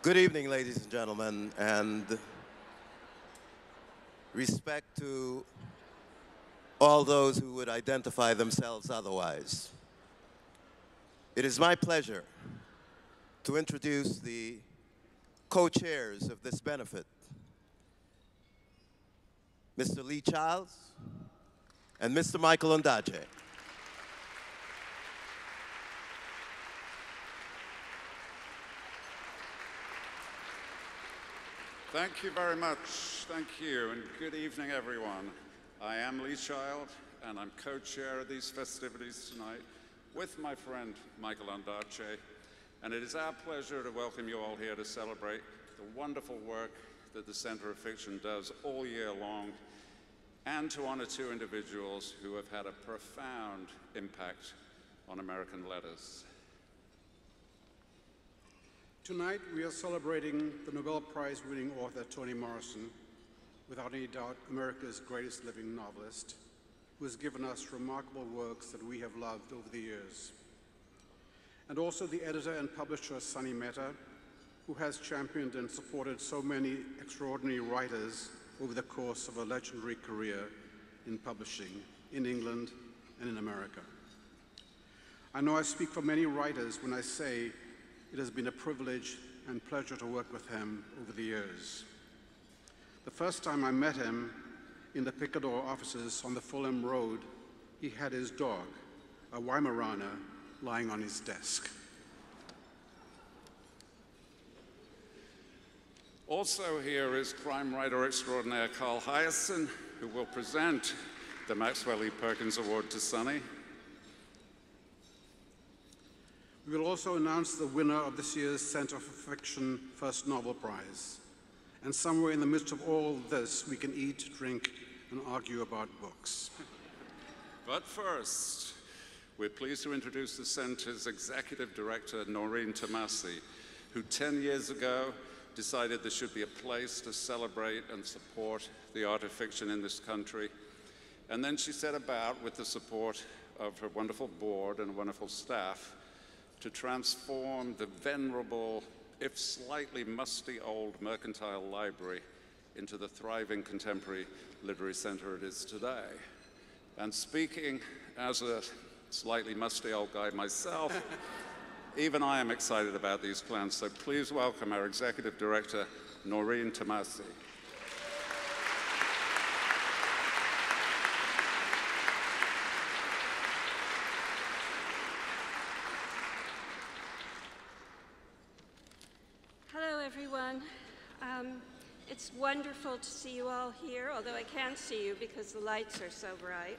Good evening, ladies and gentlemen, and respect to all those who would identify themselves otherwise. It is my pleasure to introduce the co-chairs of this benefit, Mr. Lee Child and Mr. Michael Ondaatje. Thank you very much. Thank you, and good evening, everyone. I am Lee Child, and I'm co-chair of these festivities tonight with my friend Michael Ondaatje, and it is our pleasure to welcome you all here to celebrate the wonderful work that the Center of Fiction does all year long, and to honor two individuals who have had a profound impact on American letters. Tonight, we are celebrating the Nobel Prize-winning author Toni Morrison, without any doubt America's greatest living novelist, who has given us remarkable works that we have loved over the years. And also the editor and publisher Sonny Mehta, who has championed and supported so many extraordinary writers over the course of a legendary career in publishing in England and in America. I know I speak for many writers when I say it has been a privilege and pleasure to work with him over the years. The first time I met him in the Picador offices on the Fulham Road, he had his dog, a Weimaraner, lying on his desk. Also here is crime writer extraordinaire Carl Hiaasen, who will present the Maxwell E. Perkins Award to Sonny. We will also announce the winner of this year's Center for Fiction First Novel Prize. And somewhere in the midst of all this, we can eat, drink, and argue about books. But first, we're pleased to introduce the Center's Executive Director, Noreen Tomasi, who 10 years ago decided there should be a place to celebrate and support the art of fiction in this country. And then she set about, with the support of her wonderful board and wonderful staff, to transform the venerable, if slightly musty old mercantile library into the thriving contemporary literary center it is today. And speaking as a slightly musty old guy myself, even I am excited about these plans, so please welcome our Executive Director, Noreen Tomasi. Everyone. It's wonderful to see you all here, although I can't see you because the lights are so bright.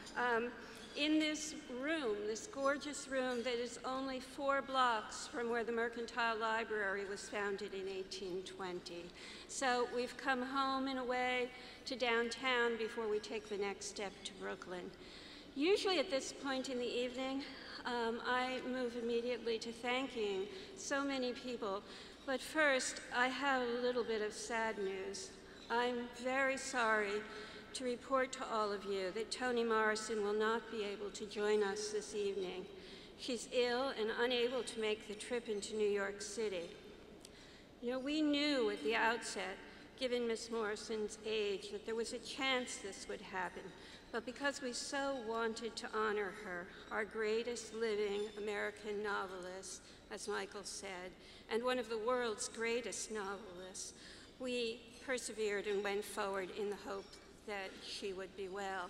In this room, this gorgeous room that is only 4 blocks from where the Mercantile Library was founded in 1820. So we've come home in a way to downtown before we take the next step to Brooklyn. Usually at this point in the evening, I move immediately to thanking so many people. But first, I have a little bit of sad news. I'm very sorry to report to all of you that Toni Morrison will not be able to join us this evening. She's ill and unable to make the trip into New York City. You know, we knew at the outset, given Miss Morrison's age, that there was a chance this would happen. But because we so wanted to honor her, our greatest living American novelist, as Michael said, and one of the world's greatest novelists, we persevered and went forward in the hope that she would be well.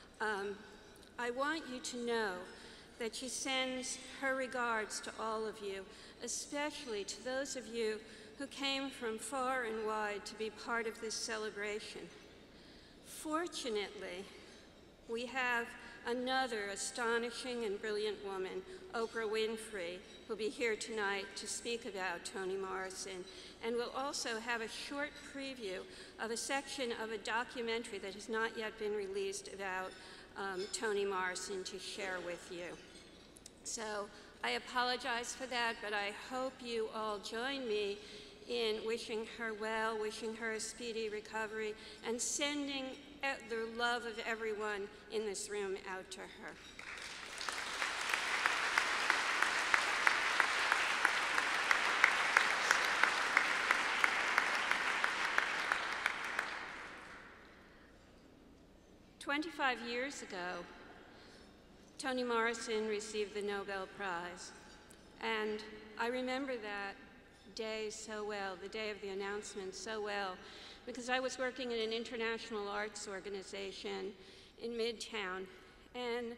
I want you to know that she sends her regards to all of you, especially to those of you who came from far and wide to be part of this celebration. Fortunately, we have another astonishing and brilliant woman, Oprah Winfrey, who'll be here tonight to speak about Toni Morrison, and we'll also have a short preview of a section of a documentary that has not yet been released about Toni Morrison to share with you. So I apologize for that, but I hope you all join me in wishing her well, wishing her a speedy recovery, and sending the love of everyone in this room out to her. 25 years ago, Toni Morrison received the Nobel Prize. And I remember that day so well, the day of the announcement so well, because I was working in an international arts organization in Midtown, and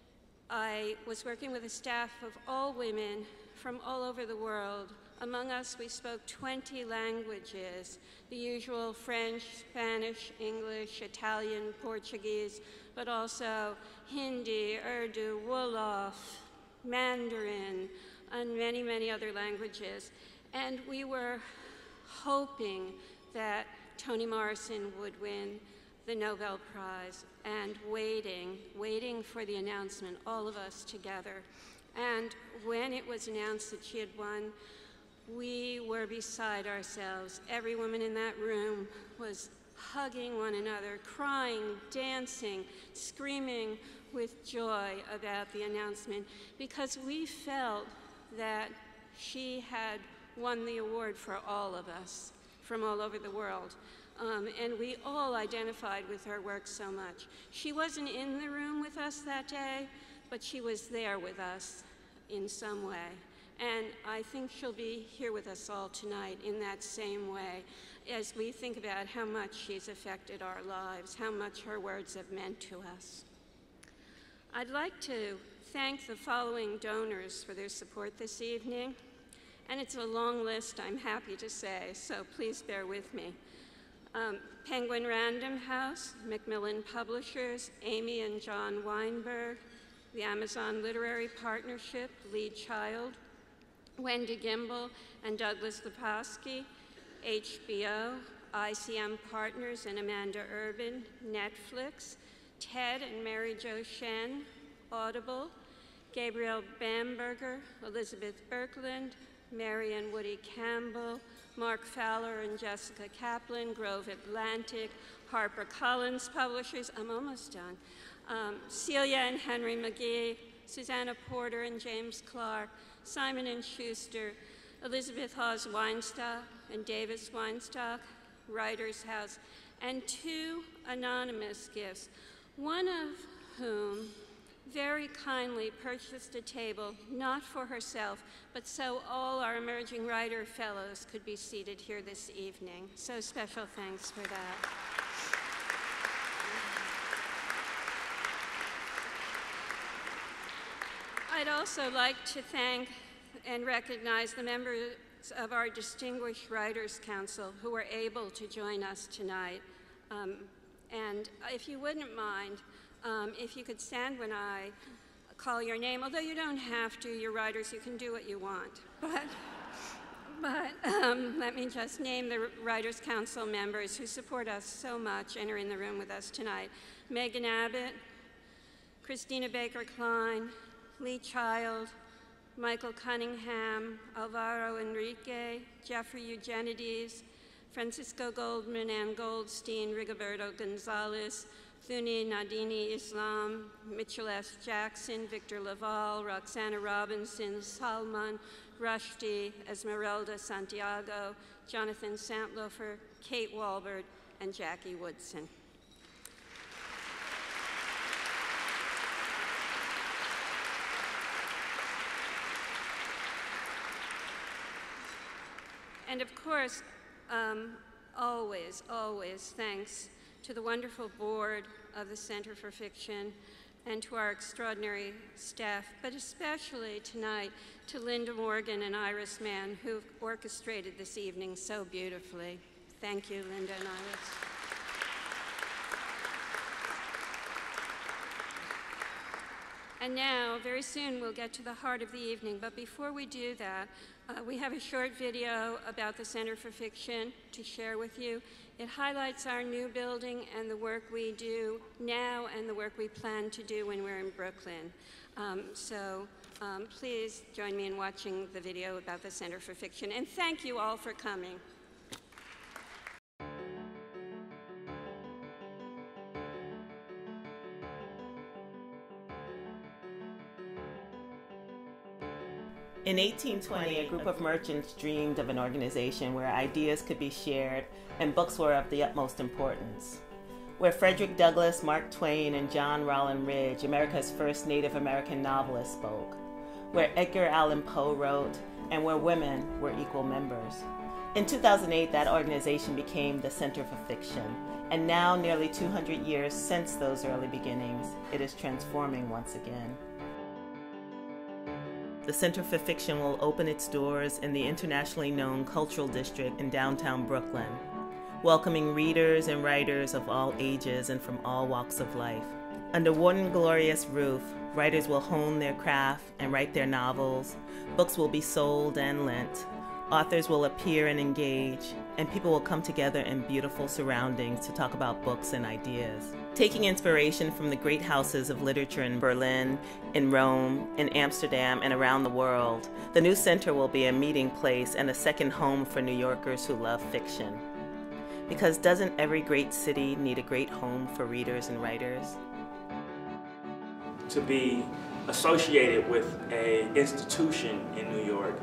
I was working with a staff of all women from all over the world. Among us, we spoke 20 languages, the usual French, Spanish, English, Italian, Portuguese, but also Hindi, Urdu, Wolof, Mandarin, and many, many other languages. And we were hoping that Toni Morrison would win the Nobel Prize, and waiting for the announcement, all of us together. And when it was announced that she had won, we were beside ourselves. Every woman in that room was hugging one another, crying, dancing, screaming with joy about the announcement, because we felt that she had won the award for all of us from all over the world. And we all identified with her work so much. She wasn't in the room with us that day, but she was there with us in some way. And I think she'll be here with us all tonight in that same way, as we think about how much she's affected our lives, how much her words have meant to us. I'd like to thank the following donors for their support this evening. And it's a long list, I'm happy to say, so please bear with me. Penguin Random House, Macmillan Publishers, Amy and John Weinberg, the Amazon Literary Partnership, Lee Child, Wendy Gimbel and Douglas Leposki, HBO, ICM Partners and Amanda Urban, Netflix, Ted and Mary Jo Shen, Audible, Gabriel Bamberger, Elizabeth Birkeland, Mary and Woody Campbell, Mark Fowler and Jessica Kaplan, Grove Atlantic, HarperCollins Publishers, I'm almost done, Celia and Henry McGee, Susanna Porter and James Clark, Simon and Schuster, Elizabeth Hawes Weinstock and Davis Weinstock, Writers House, and 2 anonymous gifts, one of whom very kindly purchased a table, not for herself, but so all our emerging writer fellows could be seated here this evening. So special thanks for that. I'd also like to thank and recognize the members of our Distinguished Writers Council who were able to join us tonight. And if you wouldn't mind, if you could stand when I call your name, although you don't have to, you're writers, you can do what you want. But let me just name the Writers Council members who support us so much and are in the room with us tonight. Megan Abbott, Christina Baker-Klein, Lee Child, Michael Cunningham, Alvaro Enrique, Jeffrey Eugenides, Francisco Goldman, Ann Goldstein, Rigoberto Gonzalez, Thuni Nadini Islam, Mitchell S. Jackson, Victor Laval, Roxana Robinson, Salman Rushdie, Esmeralda Santiago, Jonathan Santlofer, Kate Walbert, and Jackie Woodson. And of course, always, always thanks to the wonderful board of the Center for Fiction and to our extraordinary staff, but especially tonight to Linda Morgan and Iris Mann, who orchestrated this evening so beautifully. Thank you, Linda and Iris. And now, very soon, we'll get to the heart of the evening, but before we do that, we have a short video about the Center for Fiction to share with you. It highlights our new building and the work we do now and the work we plan to do when we're in Brooklyn. Please join me in watching the video about the Center for Fiction, and thank you all for coming. In 1820, a group of merchants dreamed of an organization where ideas could be shared and books were of the utmost importance. where Frederick Douglass, Mark Twain, and John Rollin Ridge, America's first Native American novelist, spoke, where Edgar Allan Poe wrote, and where women were equal members. In 2008, that organization became the Center for Fiction, and now, nearly 200 years since those early beginnings, it is transforming once again. The Center for Fiction will open its doors in the internationally known Cultural District in downtown Brooklyn, welcoming readers and writers of all ages and from all walks of life. Under one glorious roof, writers will hone their craft and write their novels, books will be sold and lent, authors will appear and engage, and people will come together in beautiful surroundings to talk about books and ideas. Taking inspiration from the great houses of literature in Berlin, in Rome, in Amsterdam, and around the world, the new center will be a meeting place and a second home for New Yorkers who love fiction. Because doesn't every great city need a great home for readers and writers? To be associated with an institution in New York,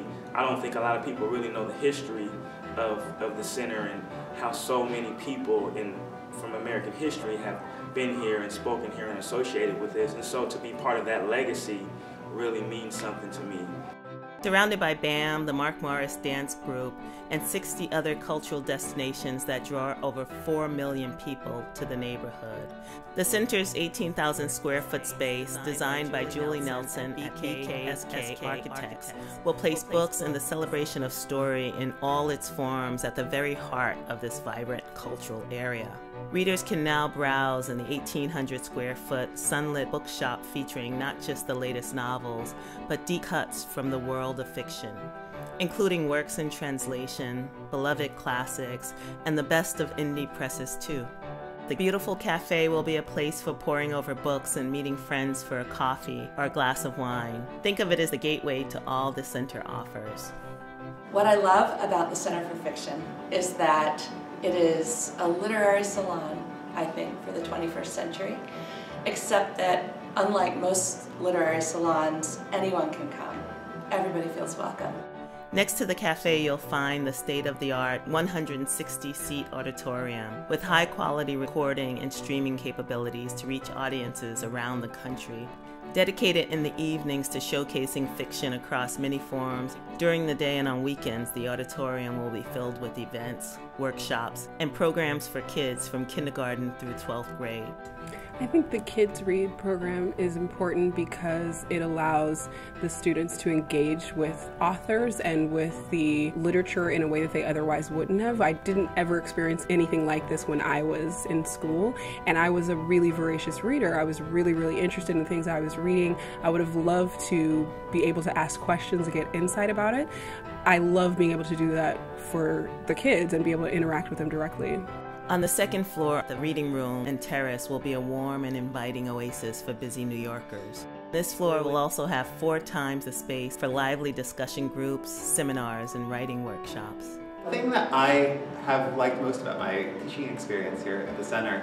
I don't think a lot of people really know the history of the center and how so many people from American history have been here and spoken here and associated with this. And so to be part of that legacy really means something to me. Surrounded by BAM, the Mark Morris Dance Group, and 60 other cultural destinations that draw over 4 million people to the neighborhood. The center's 18,000 square foot space, designed by Julie Nelson at BKSK Architects, will place books and the celebration of story in all its forms at the very heart of this vibrant cultural area. Readers can now browse in the 1,800 square foot sunlit bookshop featuring not just the latest novels, but deep cuts from the world of fiction, including works in translation, beloved classics, and the best of indie presses too. The beautiful cafe will be a place for poring over books and meeting friends for a coffee or a glass of wine. Think of it as the gateway to all the center offers. What I love about the Center for Fiction is that it is a literary salon, I think, for the 21st century, except that unlike most literary salons, anyone can come. Everybody feels welcome. Next to the cafe, you'll find the state-of-the-art 160-seat auditorium with high-quality recording and streaming capabilities to reach audiences around the country. Dedicated in the evenings to showcasing fiction across many forms, during the day and on weekends, the auditorium will be filled with events, workshops, and programs for kids from kindergarten through 12th grade. I think the Kids Read program is important because it allows the students to engage with authors and with the literature in a way that they otherwise wouldn't have. I didn't ever experience anything like this when I was in school, and I was a really voracious reader. I was really, really interested in the things I was reading. I would have loved to be able to ask questions and get insight about it. I love being able to do that for the kids and be able to interact with them directly. On the second floor, the reading room and terrace will be a warm and inviting oasis for busy New Yorkers. This floor will also have 4 times the space for lively discussion groups, seminars, and writing workshops. The thing that I have liked most about my teaching experience here at the center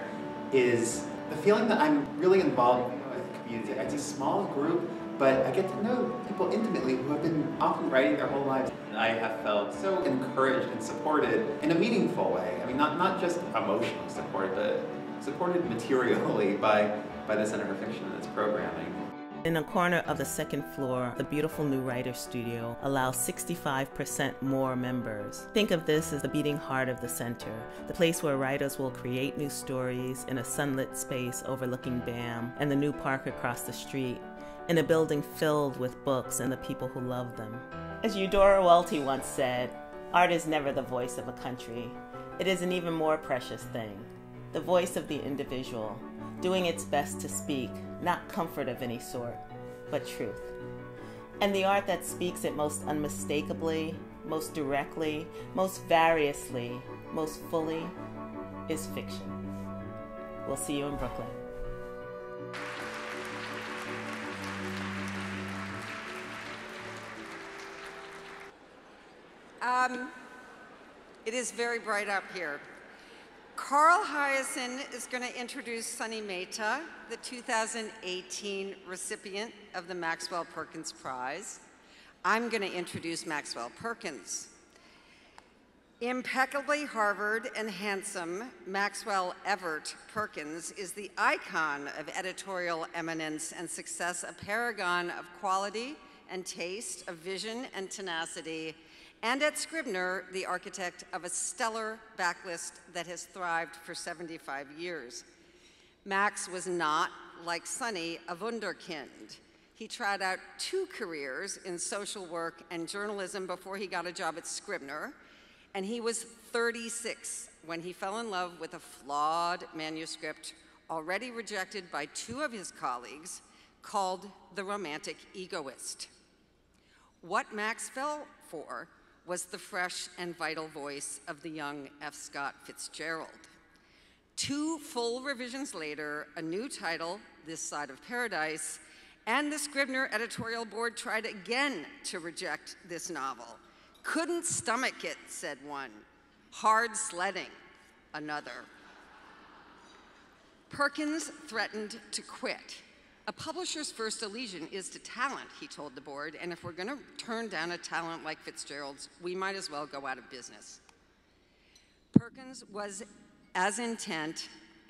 is the feeling that I'm really involved with the community. It's a small group, but I get to know people intimately who have been often writing their whole lives. I have felt so encouraged and supported in a meaningful way. I mean, not just emotional support, but supported materially by the Center for Fiction and its programming. In a corner of the second floor, the beautiful new writer studio allows 65% more members. Think of this as the beating heart of the center, the place where writers will create new stories in a sunlit space overlooking BAM and the new park across the street, in a building filled with books and the people who love them. As Eudora Welty once said, art is never the voice of a country. It is an even more precious thing, the voice of the individual, doing its best to speak, not comfort of any sort, but truth. And the art that speaks it most unmistakably, most directly, most variously, most fully, is fiction. We'll see you in Brooklyn. It is very bright up here. Carl Hiaasen is going to introduce Sonny Mehta, the 2018 recipient of the Maxwell Perkins Prize. I'm going to introduce Maxwell Perkins. Impeccably Harvard and handsome, Maxwell Everett Perkins is the icon of editorial eminence and success, a paragon of quality and taste, of vision and tenacity, and at Scribner, the architect of a stellar backlist that has thrived for 75 years. Max was not, like Sonny, a wunderkind. He tried out 2 careers in social work and journalism before he got a job at Scribner, and he was 36 when he fell in love with a flawed manuscript already rejected by 2 of his colleagues called The Romantic Egoist. What Max fell for was the fresh and vital voice of the young F. Scott Fitzgerald. 2 full revisions later, a new title, This Side of Paradise, and the Scribner editorial board tried again to reject this novel. Couldn't stomach it, said one. Hard sledding, another. Perkins threatened to quit. A publisher's first allegiance is to talent, he told the board, and if we're going to turn down a talent like Fitzgerald's, we might as well go out of business. Perkins was as intent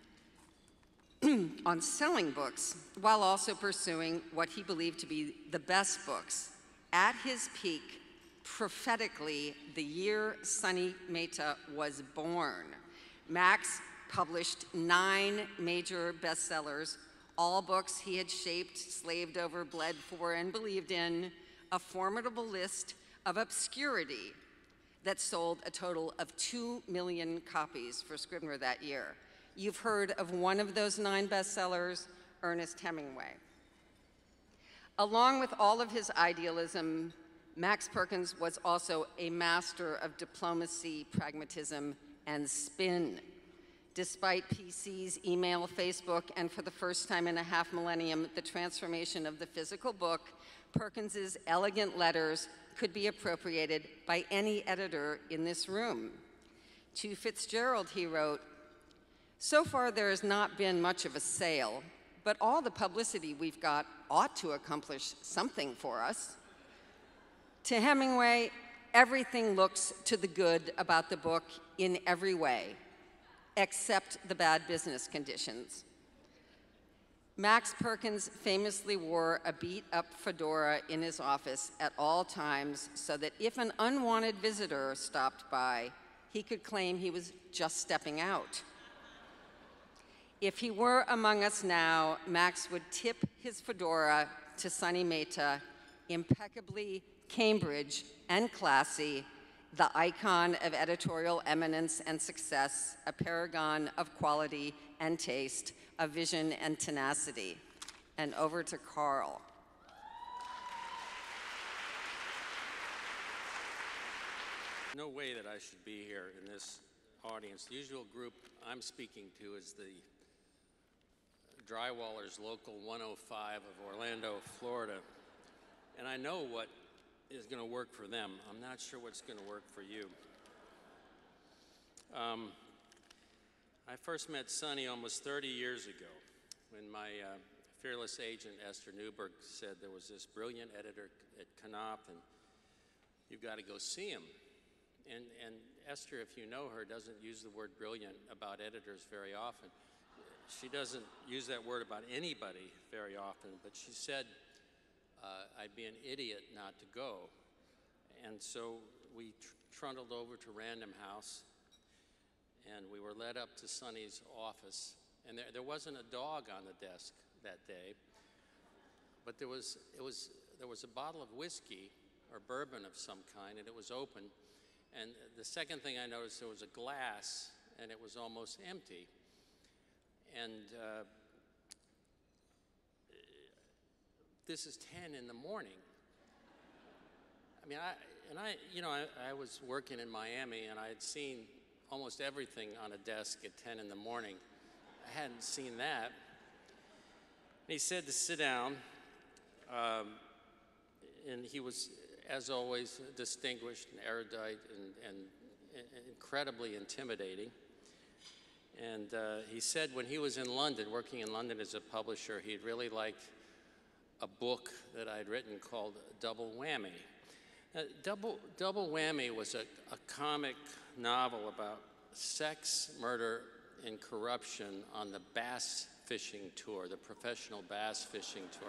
on selling books while also pursuing what he believed to be the best books. At his peak, prophetically, the year Sonny Mehta was born, Max published 9 major bestsellers, all books he had shaped, slaved over, bled for, and believed in, a formidable list of obscurity that sold a total of 2 million copies for Scribner that year. You've heard of one of those 9 bestsellers, Ernest Hemingway. Along with all of his idealism, Max Perkins was also a master of diplomacy, pragmatism, and spin. Despite PCs, email, Facebook, and for the first time in a half millennium, the transformation of the physical book, Perkins's elegant letters could be appropriated by any editor in this room. To Fitzgerald, he wrote, "So far there has not been much of a sale, but all the publicity we've got ought to accomplish something for us." To Hemingway, everything looks to the good about the book in every way, except the bad business conditions. Max Perkins famously wore a beat-up fedora in his office at all times so that if an unwanted visitor stopped by, he could claim he was just stepping out. If he were among us now, Max would tip his fedora to Sonny Mehta, impeccably Cambridge and classy, the icon of editorial eminence and success, a paragon of quality and taste, of vision and tenacity. And over to Carl. No way that I should be here in this audience. The usual group I'm speaking to is the Drywallers Local 105 of Orlando, Florida. And I know what is going to work for them. I'm not sure what's going to work for you. I first met Sonny almost 30 years ago when my fearless agent, Esther Newberg, said there was this brilliant editor at Knopf and you've got to go see him. And Esther, if you know her, doesn't use the word brilliant about editors very often. She doesn't use that word about anybody very often, but she said I'd be an idiot not to go. And so we trundled over to Random House, and we were led up to Sonny's office. And there wasn't a dog on the desk that day, but there was a bottle of whiskey or bourbon of some kind, and it was open. And the second thing I noticed, there was a glass, and it was almost empty. And this is 10 in the morning. I mean, I was working in Miami, and I had seen almost everything on a desk at 10 in the morning. I hadn't seen that. And he said to sit down, and he was, as always, distinguished and erudite and incredibly intimidating. And he said when he was in London, working in London as a publisher, he'd really liked a book that I'd written called Double Whammy. Double Whammy was a comic novel about sex, murder, and corruption on the bass fishing tour, the professional bass fishing tour.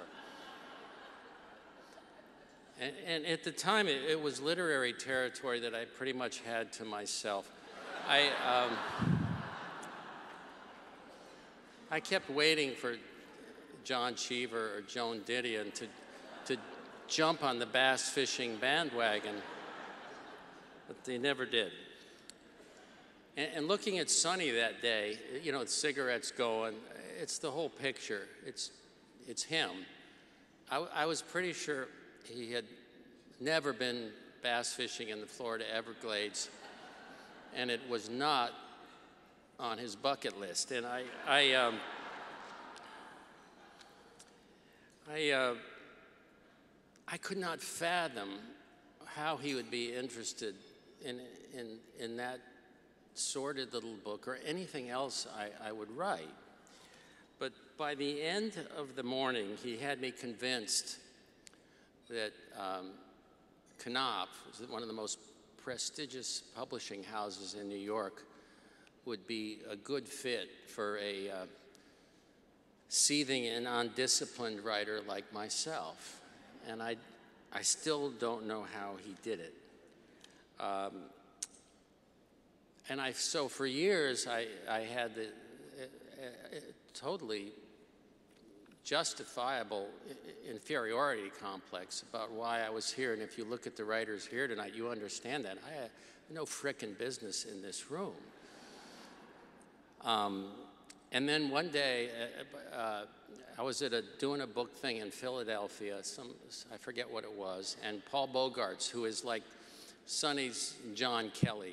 And at the time, it was literary territory that I pretty much had to myself. I kept waiting for John Cheever or Joan Didion to jump on the bass fishing bandwagon, but they never did. And looking at Sonny that day, you know, cigarettes going, it's the whole picture. It's him. I was pretty sure he had never been bass fishing in the Florida Everglades, and it was not on his bucket list. And I could not fathom how he would be interested in that sordid little book or anything else I would write. But by the end of the morning, he had me convinced that Knopf, one of the most prestigious publishing houses in New York, would be a good fit for a seething and undisciplined writer like myself. And I still don't know how he did it. So for years, I had the totally justifiable inferiority complex about why I was here. And if you look at the writers here tonight, you understand that. I had no frickin' business in this room. And then one day, I was doing a book thing in Philadelphia, I forget what it was, and Paul Bogarts, who is like Sonny's John Kelly.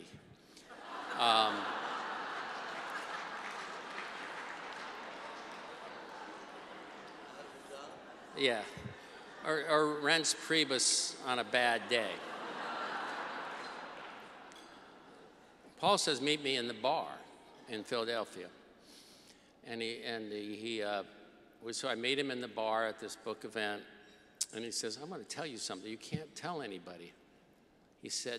Yeah, or Rents Priebus on a bad day. Paul says, meet me in the bar in Philadelphia. So I made him in the bar at this book event, and he says, I'm going to tell you something. You can't tell anybody. He said,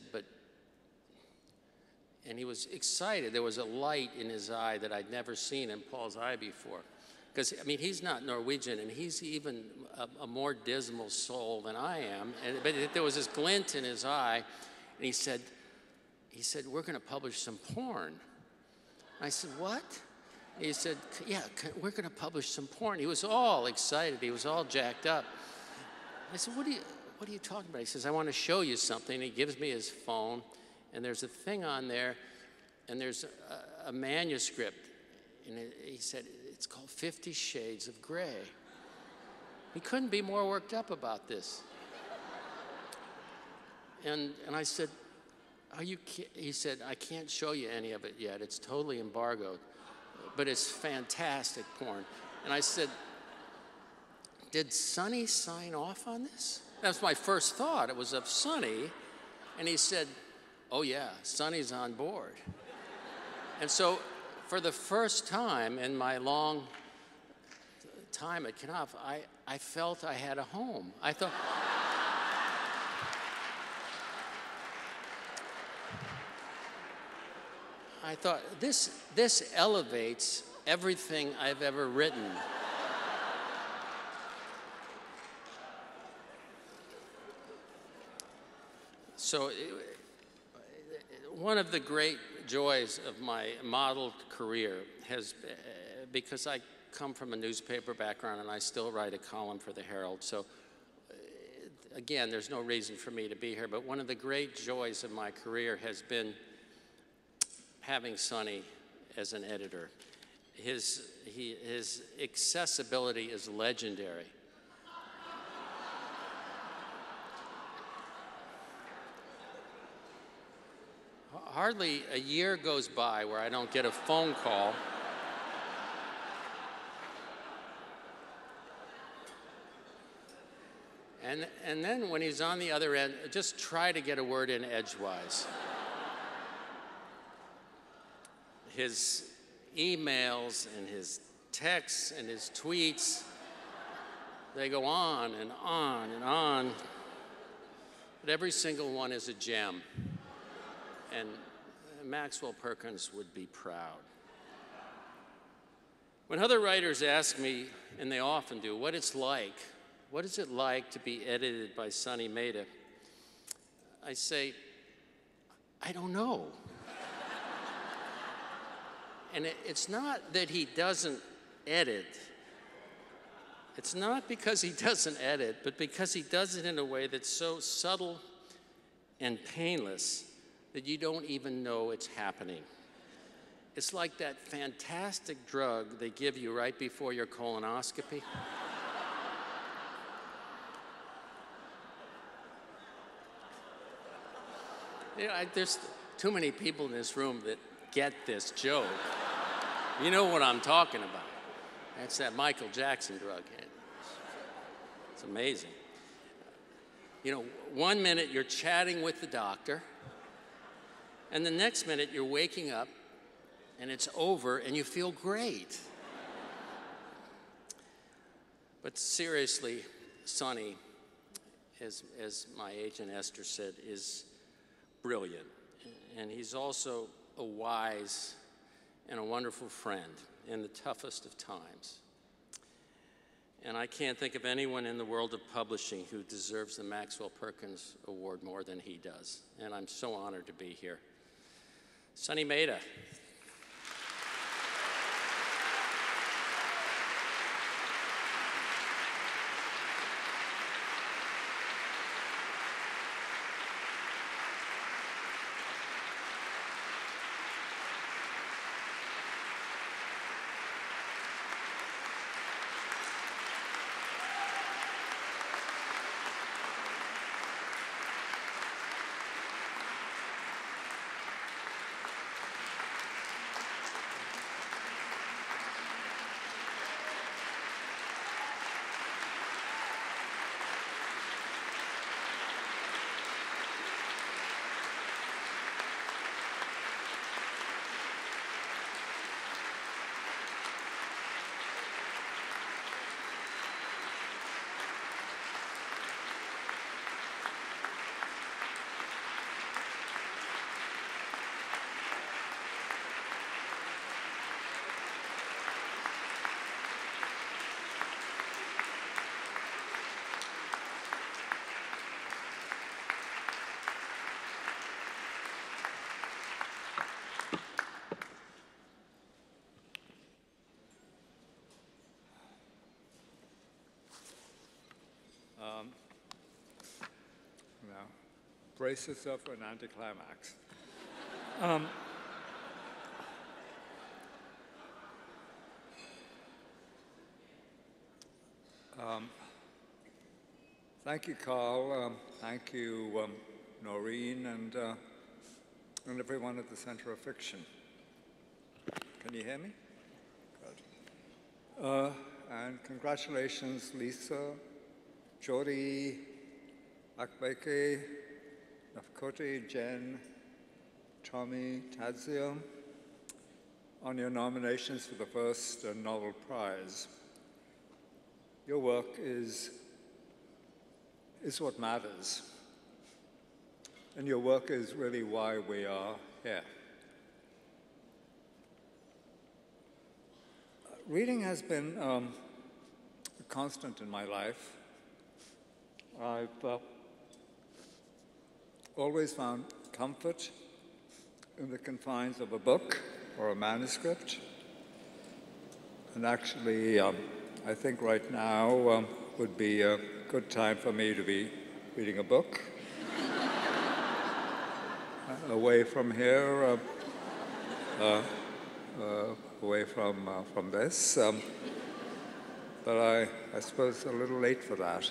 and he was excited. There was a light in his eye that I'd never seen in Paul's eye before. Because, I mean, he's not Norwegian, and he's even a more dismal soul than I am. But there was this glint in his eye, and he said, we're going to publish some porn. I said, what? He said, yeah, we're going to publish some porn. He was all excited. He was all jacked up. I said, what are you talking about? He says, I want to show you something. He gives me his phone, and there's a thing on there, and there's a manuscript. And he said, it's called 50 Shades of Grey. He couldn't be more worked up about this. And I said, he said, I can't show you any of it yet. It's totally embargoed. But it's fantastic porn. And I said, did Sonny sign off on this? That's my first thought. It was of Sonny. And he said, oh yeah, Sonny's on board. And so for the first time in my long time at Knopf, I felt I had a home. I thought this elevates everything I've ever written. So one of the great joys of my modeled career has, because I come from a newspaper background and I still write a column for the Herald, so again, there's no reason for me to be here, but one of the great joys of my career has been having Sonny as an editor. His accessibility is legendary. Hardly a year goes by where I don't get a phone call and then when he's on the other end, just try to get a word in edgewise. His emails and his texts and his tweets, they go on and on and on. but every single one is a gem. And Maxwell Perkins would be proud. When other writers ask me, and they often do, what is it like to be edited by Sonny Mehta? I say, I don't know. And it's not that he doesn't edit. It's not because he doesn't edit, but because he does it in a way that's so subtle and painless that you don't even know it's happening. It's like that fantastic drug they give you right before your colonoscopy. You know, there's too many people in this room that get this joke. You know what I'm talking about. That's that Michael Jackson drug. It's amazing. You know, one minute you're chatting with the doctor, and the next minute you're waking up, and it's over, and you feel great. But seriously, Sonny, as my agent Esther said, is brilliant. And he's also a wise and a wonderful friend in the toughest of times. And I can't think of anyone in the world of publishing who deserves the Maxwell Perkins Award more than he does. And I'm so honored to be here. Sonny Mehta. Brace yourself for an anticlimax. Thank you, Carl. Thank you, Noreen, and everyone at the Center of Fiction. Can you hear me? Good. And congratulations, Lisa, Jody, Akbeke, Nafkoti, Jen, Tommy, Tadzia, on your nominations for the first Nobel Prize. Your work is what matters. And your work is really why we are here. Reading has been a constant in my life. I've always found comfort in the confines of a book or a manuscript. And actually, I think right now would be a good time for me to be reading a book. Away from here, away from this. But I suppose a little late for that.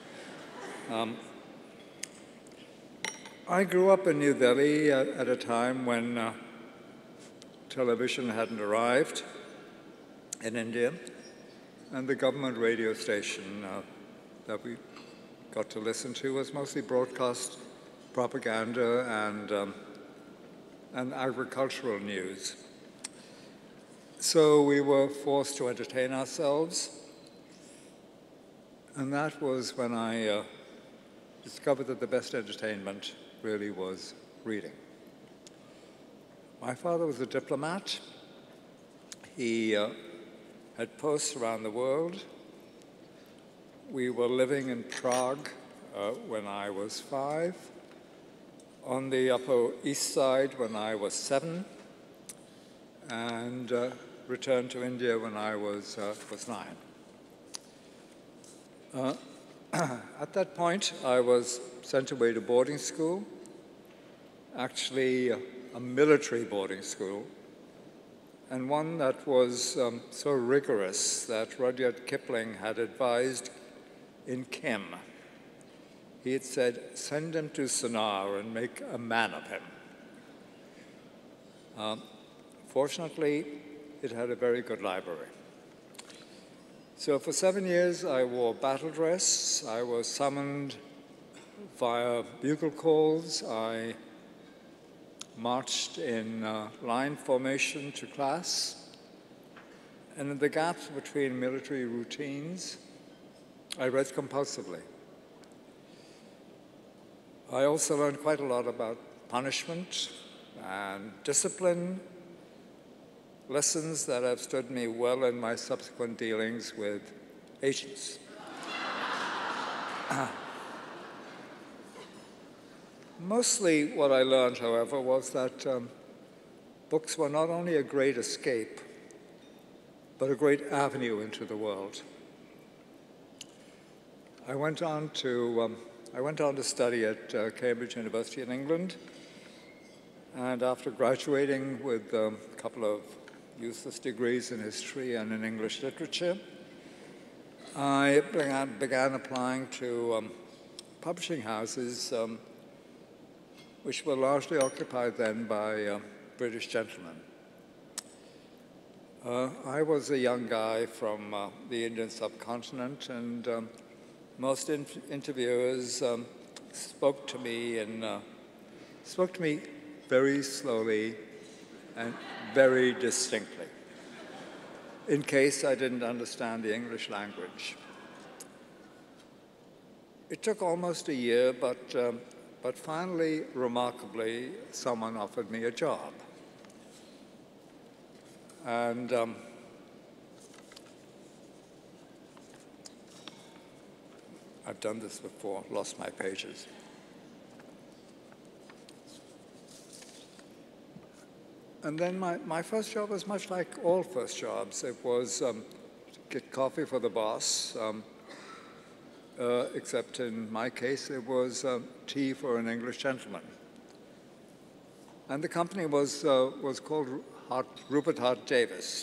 I grew up in New Delhi at a time when television hadn't arrived in India, and the government radio station that we got to listen to was mostly broadcast propaganda and agricultural news. So we were forced to entertain ourselves, and that was when I discovered that the best entertainment really was reading. My father was a diplomat. He had posts around the world. We were living in Prague when I was 5, on the Upper East Side when I was 7, and returned to India when I was 9. At that point, I was sent away to boarding school, actually a military boarding school, and one that was so rigorous that Rudyard Kipling had advised in Kim. He had said, send him to Sanar and make a man of him. Fortunately, it had a very good library. So for 7 years, I wore battle dress. I was summoned via bugle calls. I marched in line formation to class. And in the gaps between military routines, I read compulsively. I also learned quite a lot about punishment and discipline, lessons that have stood me well in my subsequent dealings with agents. Mostly what I learned, however, was that books were not only a great escape, but a great avenue into the world. I went on to study at Cambridge University in England, and after graduating with a couple of useless degrees in history and in English literature, I began applying to publishing houses which were largely occupied then by British gentlemen. I was a young guy from the Indian subcontinent, and most interviewers spoke to me very slowly and very distinctly, in case I didn't understand the English language. It took almost a year, but finally, remarkably, someone offered me a job. And I've done this before, lost my pages. And then my first job was much like all first jobs. It was to get coffee for the boss, except in my case, it was tea for an English gentleman. And the company was called Rupert Hart Davis.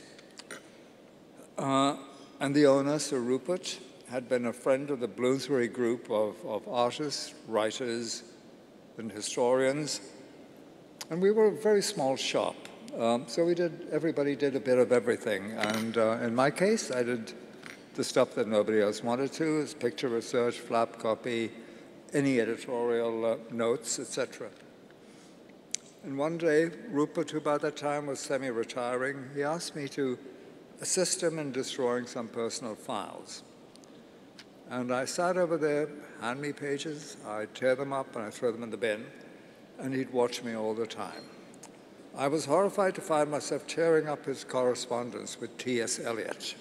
And the owner, Sir Rupert, had been a friend of the Bloomsbury group of artists, writers, and historians. And we were a very small shop. So everybody did a bit of everything. And in my case, I did the stuff that nobody else wanted to, is picture research, flap copy, any editorial notes, etc. And one day, Rupert, who by that time was semi-retiring, he asked me to assist him in destroying some personal files. And I sat over there, hand me pages, I'd tear them up and I'd throw them in the bin, and he'd watch me all the time. I was horrified to find myself tearing up his correspondence with T.S. Eliot.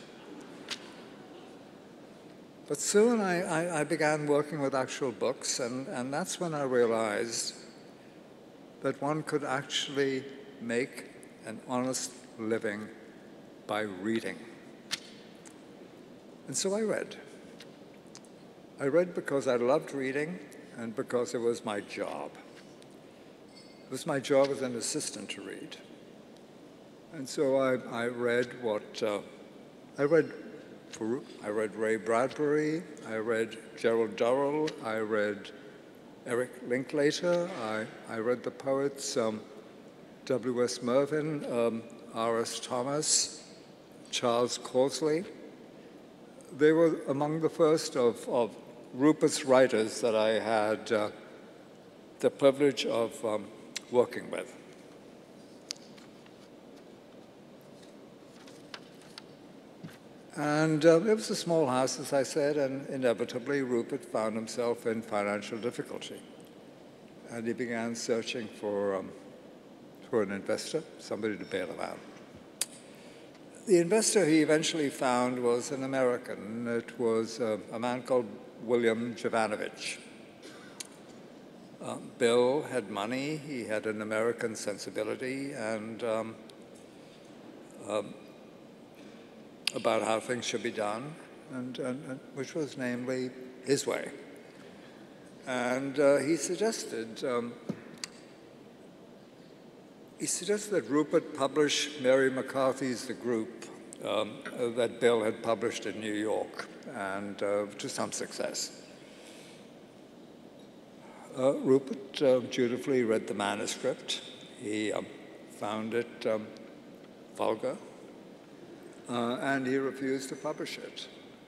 But soon I began working with actual books, and that's when I realized that one could actually make an honest living by reading. And so I read. I read because I loved reading and because it was my job. It was my job as an assistant to read. And so I read I read Ray Bradbury, I read Gerald Durrell, I read Eric Linklater, I read the poets W.S. Mervyn, R.S. Thomas, Charles Causley. They were among the first of Rupert's writers that I had the privilege of working with. And it was a small house, as I said, and inevitably Rupert found himself in financial difficulty. And he began searching for an investor, somebody to bail him out. The investor he eventually found was an American. It was a man called William Jovanovich. Bill had money, he had an American sensibility, and about how things should be done, and which was namely his way. And he suggested that Rupert publish Mary McCarthy's The Group that Bill had published in New York, and to some success. Rupert dutifully read the manuscript. He found it vulgar, and he refused to publish it.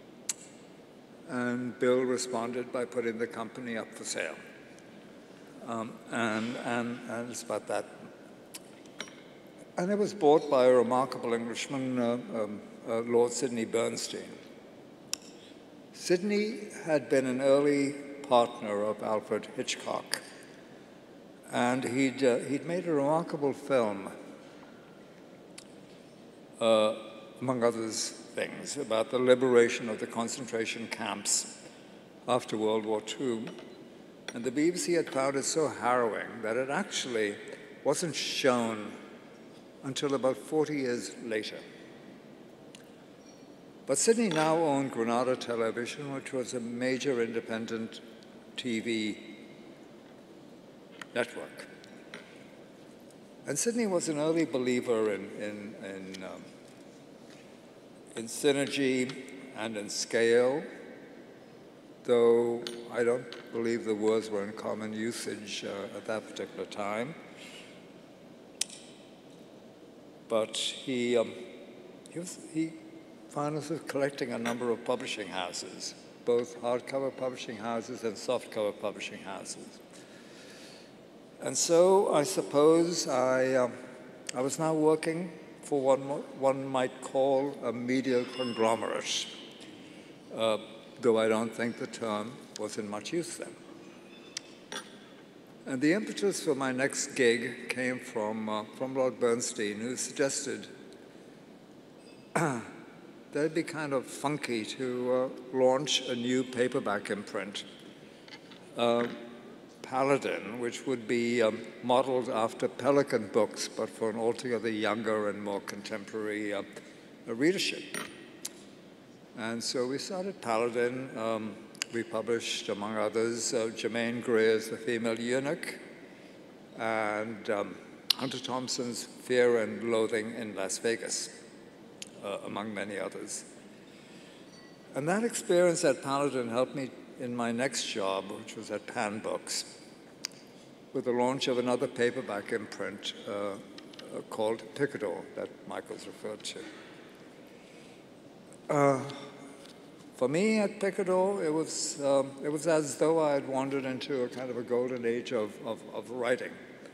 And Bill responded by putting the company up for sale. And it's about that. And it was bought by a remarkable Englishman, Lord Sidney Bernstein. Sidney had been an early partner of Alfred Hitchcock, and he'd made a remarkable film, among other things, about the liberation of the concentration camps after World War II. And the BBC had found it so harrowing that it actually wasn't shown until about 40 years later. But Sidney now owned Granada Television, which was a major independent TV network. And Sidney was an early believer in synergy and in scale, though I don't believe the words were in common usage at that particular time. But he found himself collecting a number of publishing houses, both hardcover publishing houses and softcover publishing houses. And so I suppose I was now working for what one might call a media conglomerate, though I don't think the term was in much use then. And the impetus for my next gig came from Lord Bernstein, who suggested that it'd be kind of funky to launch a new paperback imprint, Paladin, which would be modeled after Pelican books, but for an altogether younger and more contemporary readership. And so we started Paladin. We published, among others, Germaine Greer's The Female Eunuch, and Hunter Thompson's Fear and Loathing in Las Vegas, among many others. And that experience at Paladin helped me in my next job, which was at Pan Books, with the launch of another paperback imprint called Picador that Michael's referred to. For me at Picador, it was as though I had wandered into a kind of a golden age of writing.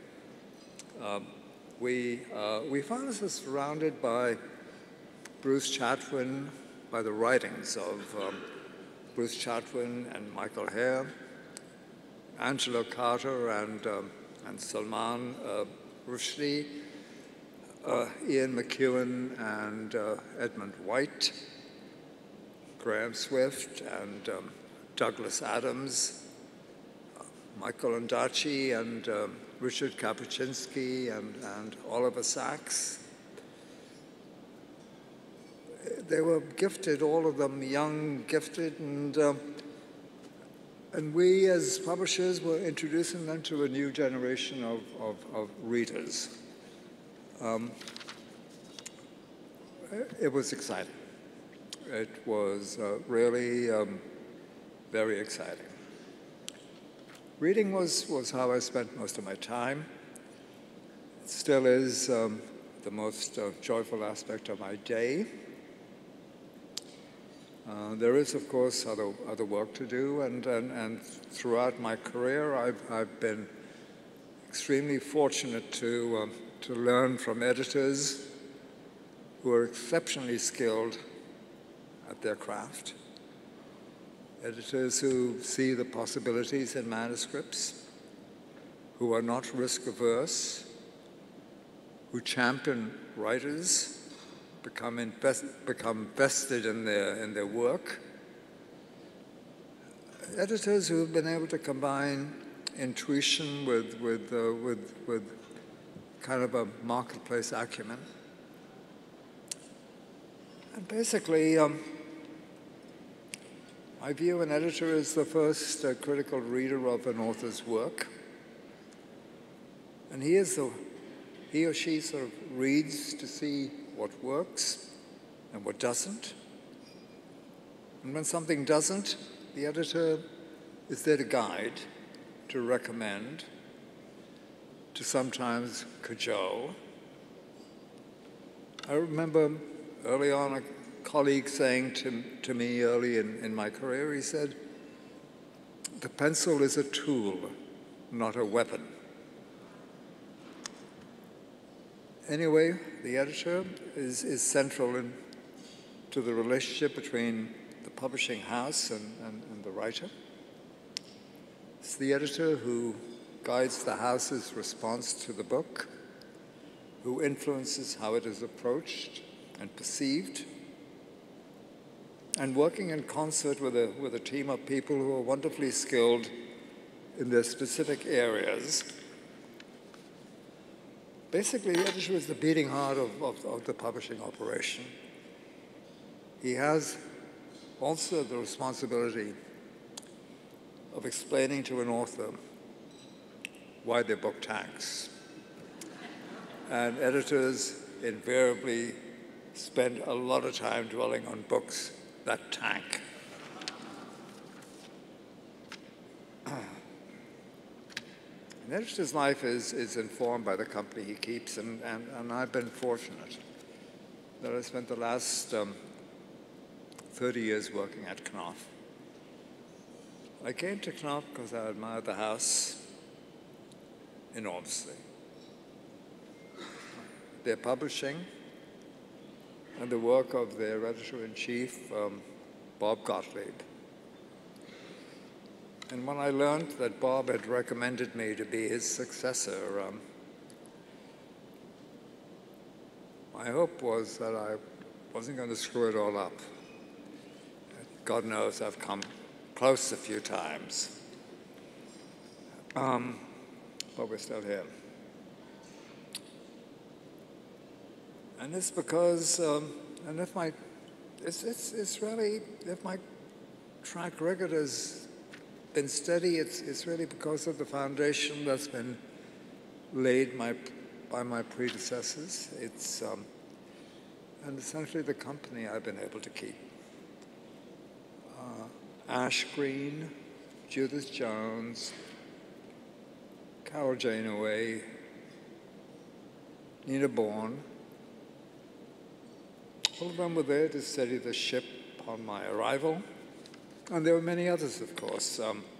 We found ourselves surrounded by Bruce Chatwin, by the writings of Bruce Chatwin and Michael Hare, Angelo Carter and Salman Rushdie, Ian McEwan and Edmund White, Graham Swift and Douglas Adams, Michael Ondaatje and Richard Kapuscinski and Oliver Sacks. They were gifted, all of them young, gifted, and we as publishers were introducing them to a new generation of readers. It was exciting. It was really very exciting. Reading was how I spent most of my time. It still is the most joyful aspect of my day. There is, of course, other work to do, and throughout my career, I've been extremely fortunate to learn from editors who are exceptionally skilled at their craft, editors who see the possibilities in manuscripts, who are not risk-averse, who champion writers, become vested in their work, editors who have been able to combine intuition with kind of a marketplace acumen. And basically, I view an editor as the first critical reader of an author's work. And he or she sort of reads to see what works and what doesn't. And when something doesn't, the editor is there to guide, to recommend, to sometimes cajole. I remember early on a colleague saying to me early in my career, he said, "The pencil is a tool, not a weapon." Anyway, the editor is central to the relationship between the publishing house and the writer. It's the editor who guides the house's response to the book, who influences how it is approached and perceived, and working in concert with a team of people who are wonderfully skilled in their specific areas. Basically, the editor is the beating heart of the publishing operation. He has also the responsibility of explaining to an author why their book tanks. And editors invariably spend a lot of time dwelling on books that tank. An editor's life is informed by the company he keeps, and I've been fortunate that I spent the last 30 years working at Knopf. I came to Knopf because I admired the house enormously. Their publishing and the work of their editor-in-chief, Bob Gottlieb. And when I learned that Bob had recommended me to be his successor, my hope was that I wasn't going to screw it all up. God knows I've come close a few times. But we're still here. And it's because, and if my, it's really, if my track record has been steady, it's really because of the foundation that's been laid by my predecessors. It's, and essentially the company I've been able to keep. Ash Green, Judith Jones, Carol Janeway, Nina Bourne. All of them were there to steady the ship upon my arrival. And there were many others, of course.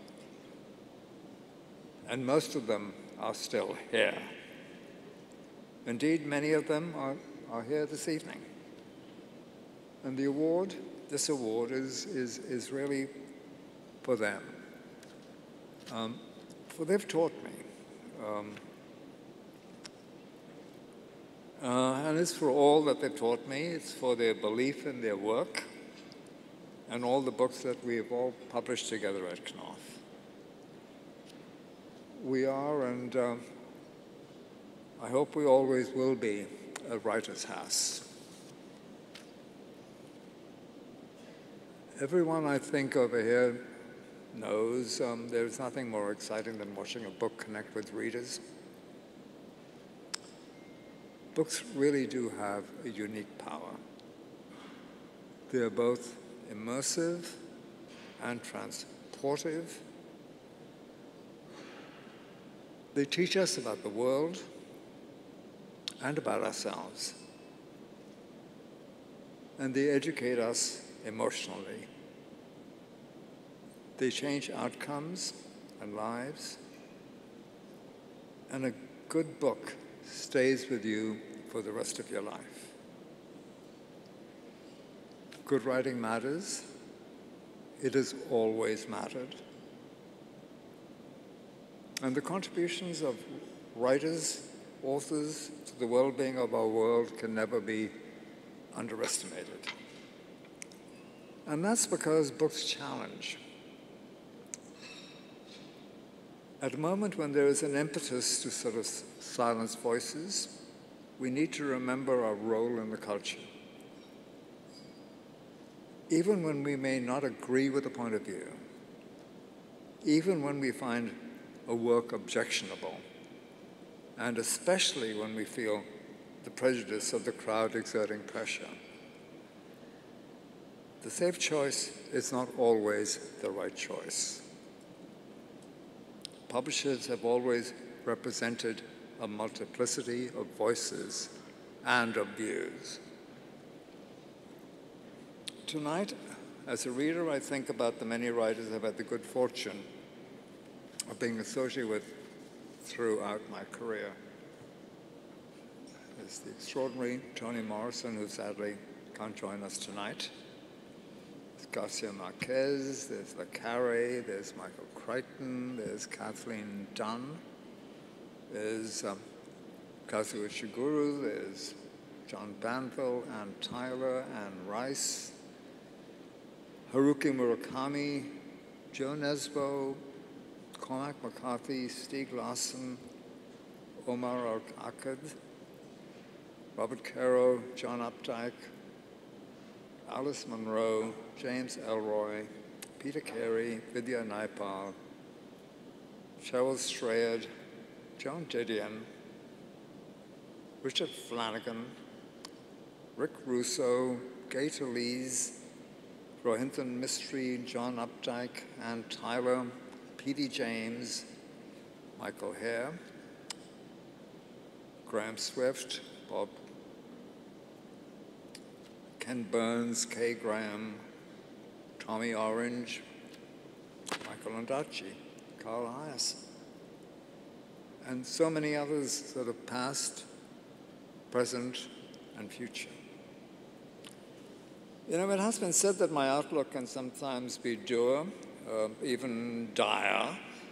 And most of them are still here. Indeed, many of them are here this evening. And the award, this award is really for them. For they've taught me. And it's for all that they've taught me. It's for their belief in their work and all the books that we have all published together at Knopf. We are, and I hope we always will be, a writer's house. Everyone I think over here knows there's nothing more exciting than watching a book connect with readers. Books really do have a unique power. They're both immersive and transportive. They teach us about the world and about ourselves. And they educate us emotionally. They change outcomes and lives. And a good book stays with you for the rest of your life. good writing matters. It has always mattered. And the contributions of writers, authors to the well-being of our world can never be underestimated. And that's because books challenge. At a moment when there is an impetus to sort of silence voices, we need to remember our role in the culture. Even when we may not agree with a point of view, even when we find a work objectionable, and especially when we feel the prejudice of the crowd exerting pressure, the safe choice is not always the right choice. Publishers have always represented a multiplicity of voices and of views. Tonight, as a reader, I think about the many writers I've had the good fortune of being associated with throughout my career. There's the extraordinary Toni Morrison, who sadly can't join us tonight. There's Garcia Marquez, there's Le Carre, there's Michael Crichton, there's Kathleen Dunn, there's Kazuo Ishiguro, there's John Banville, Ann Tyler, Anne Rice, Haruki Murakami, Joe Nesbo, Cormac McCarthy, Stieg Larsson, Omar Al-Akkad, Robert Caro, John Updike, Alice Munro, James Elroy, Peter Carey, Vidya Naipal, Cheryl Strayed, Joan Didion, Richard Flanagan, Rick Russo, Gay Talese, Rohinthan Mistry, John Updike, Ann Tyler, P.D. James, Michael Hare, Graham Swift, Bob, Ken Burns, Kay Graham, Tommy Orange, Michael Ondaatje, Carl Hiaasen, and so many others that are past, present, and future. You know, it has been said that my outlook can sometimes be dour, even dire.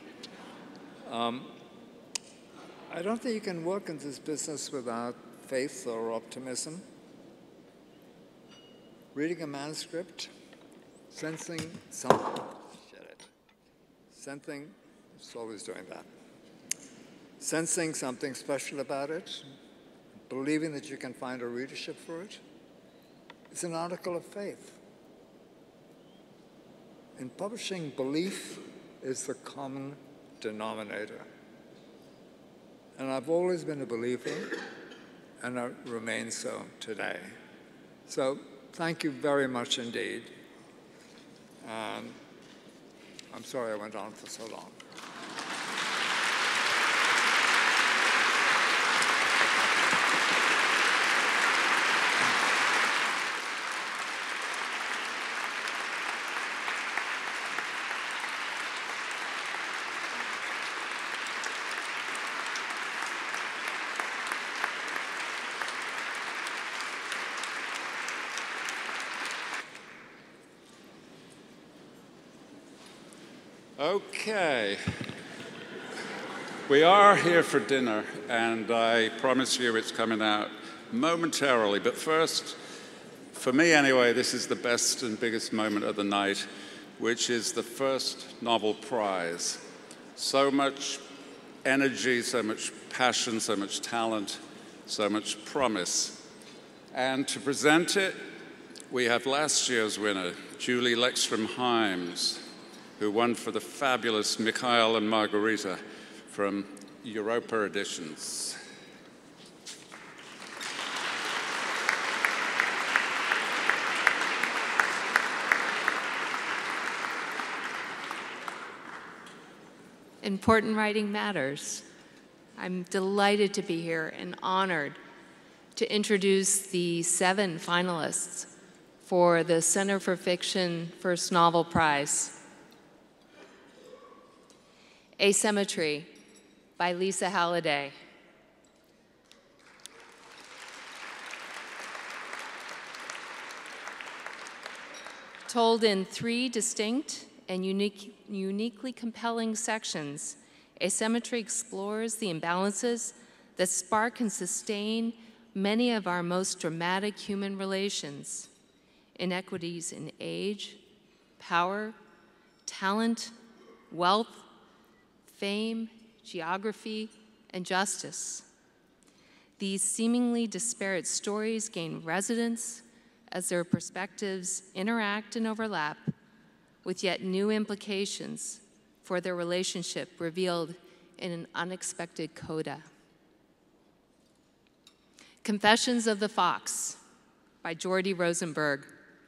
I don't think you can work in this business without faith or optimism. Reading a manuscript, sensing something, it's always doing that. Sensing something special about it, believing that you can find a readership for it, it's an article of faith. In publishing, belief is the common denominator. And I've always been a believer, and I remain so today. So thank you very much indeed. And I'm sorry I went on for so long. Okay. We are here for dinner, and I promise you it's coming out momentarily. But first, for me anyway, this is the best and biggest moment of the night, which is the first novel prize. So much energy, so much passion, so much talent, so much promise. And to present it, we have last year's winner, Julie Lekstrom Himes, who won for the fabulous Mikhail and Margarita from Europa Editions. Important writing matters. I'm delighted to be here and honored to introduce the 7 finalists for the Center for Fiction First Novel Prize. Asymmetry by Lisa Halliday. Told in 3 distinct and uniquely compelling sections, Asymmetry explores the imbalances that spark and sustain many of our most dramatic human relations. Inequities in age, power, talent, wealth, fame, geography, and justice. These seemingly disparate stories gain resonance as their perspectives interact and overlap with yet new implications for their relationship revealed in an unexpected coda. Confessions of the Fox by Jordi Rosenberg.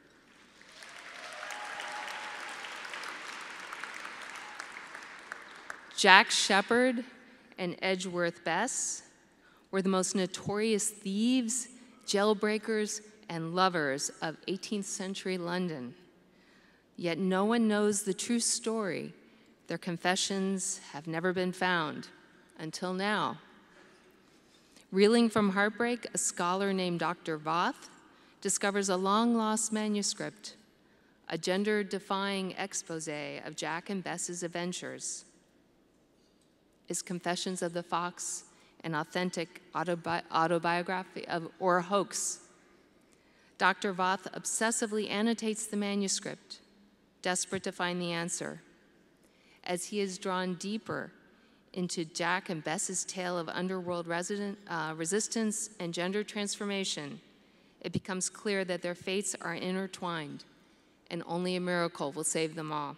Jack Shepherd and Edgeworth Bess were the most notorious thieves, jailbreakers, and lovers of 18th century London. Yet no one knows the true story. Their confessions have never been found until now. Reeling from heartbreak, a scholar named Dr. Voth discovers a long-lost manuscript, a gender-defying expose of Jack and Bess's adventures. Is Confessions of the Fox an authentic autobiography or a hoax? Dr. Voth obsessively annotates the manuscript, desperate to find the answer. As he is drawn deeper into Jack and Bess's tale of underworld resistance and gender transformation, it becomes clear that their fates are intertwined, and only a miracle will save them all.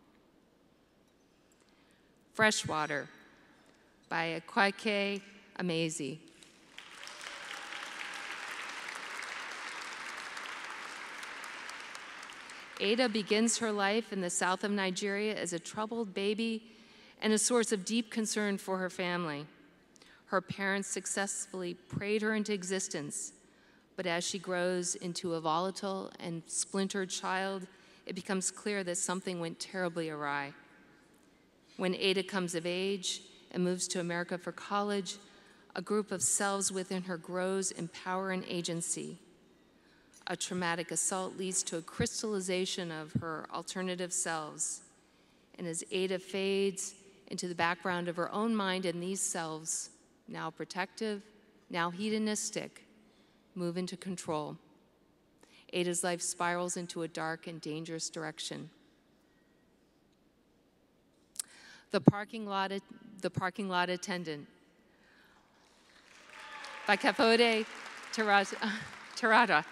Freshwater by Akwaeke Amaezi. Ada begins her life in the south of Nigeria as a troubled baby and a source of deep concern for her family. Her parents successfully prayed her into existence, but as she grows into a volatile and splintered child, it becomes clear that something went terribly awry. When Ada comes of age and moves to America for college, a group of selves within her grows in power and agency. A traumatic assault leads to a crystallization of her alternative selves. And as Ada fades into the background of her own mind and these selves, now protective, now hedonistic, move into control, Ada's life spirals into a dark and dangerous direction. The Parking Lot Attendant by Kafode Terada.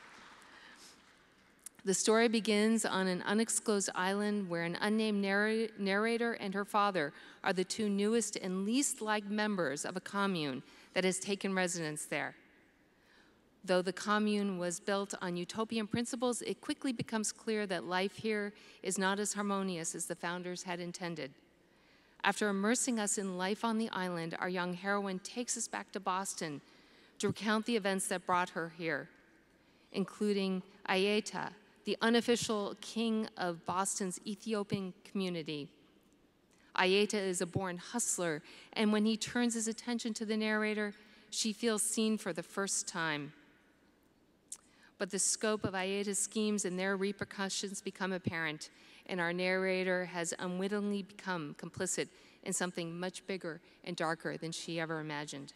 The story begins on an undisclosed island where an unnamed narrator and her father are the 2 newest and least liked members of a commune that has taken residence there. Though the commune was built on utopian principles, it quickly becomes clear that life here is not as harmonious as the founders had intended. After immersing us in life on the island, our young heroine takes us back to Boston to recount the events that brought her here, including Ayeta, the unofficial king of Boston's Ethiopian community. Ayeta is a born hustler, and when he turns his attention to the narrator, she feels seen for the first time. But the scope of Ayeta's schemes and their repercussions become apparent, and our narrator has unwittingly become complicit in something much bigger and darker than she ever imagined.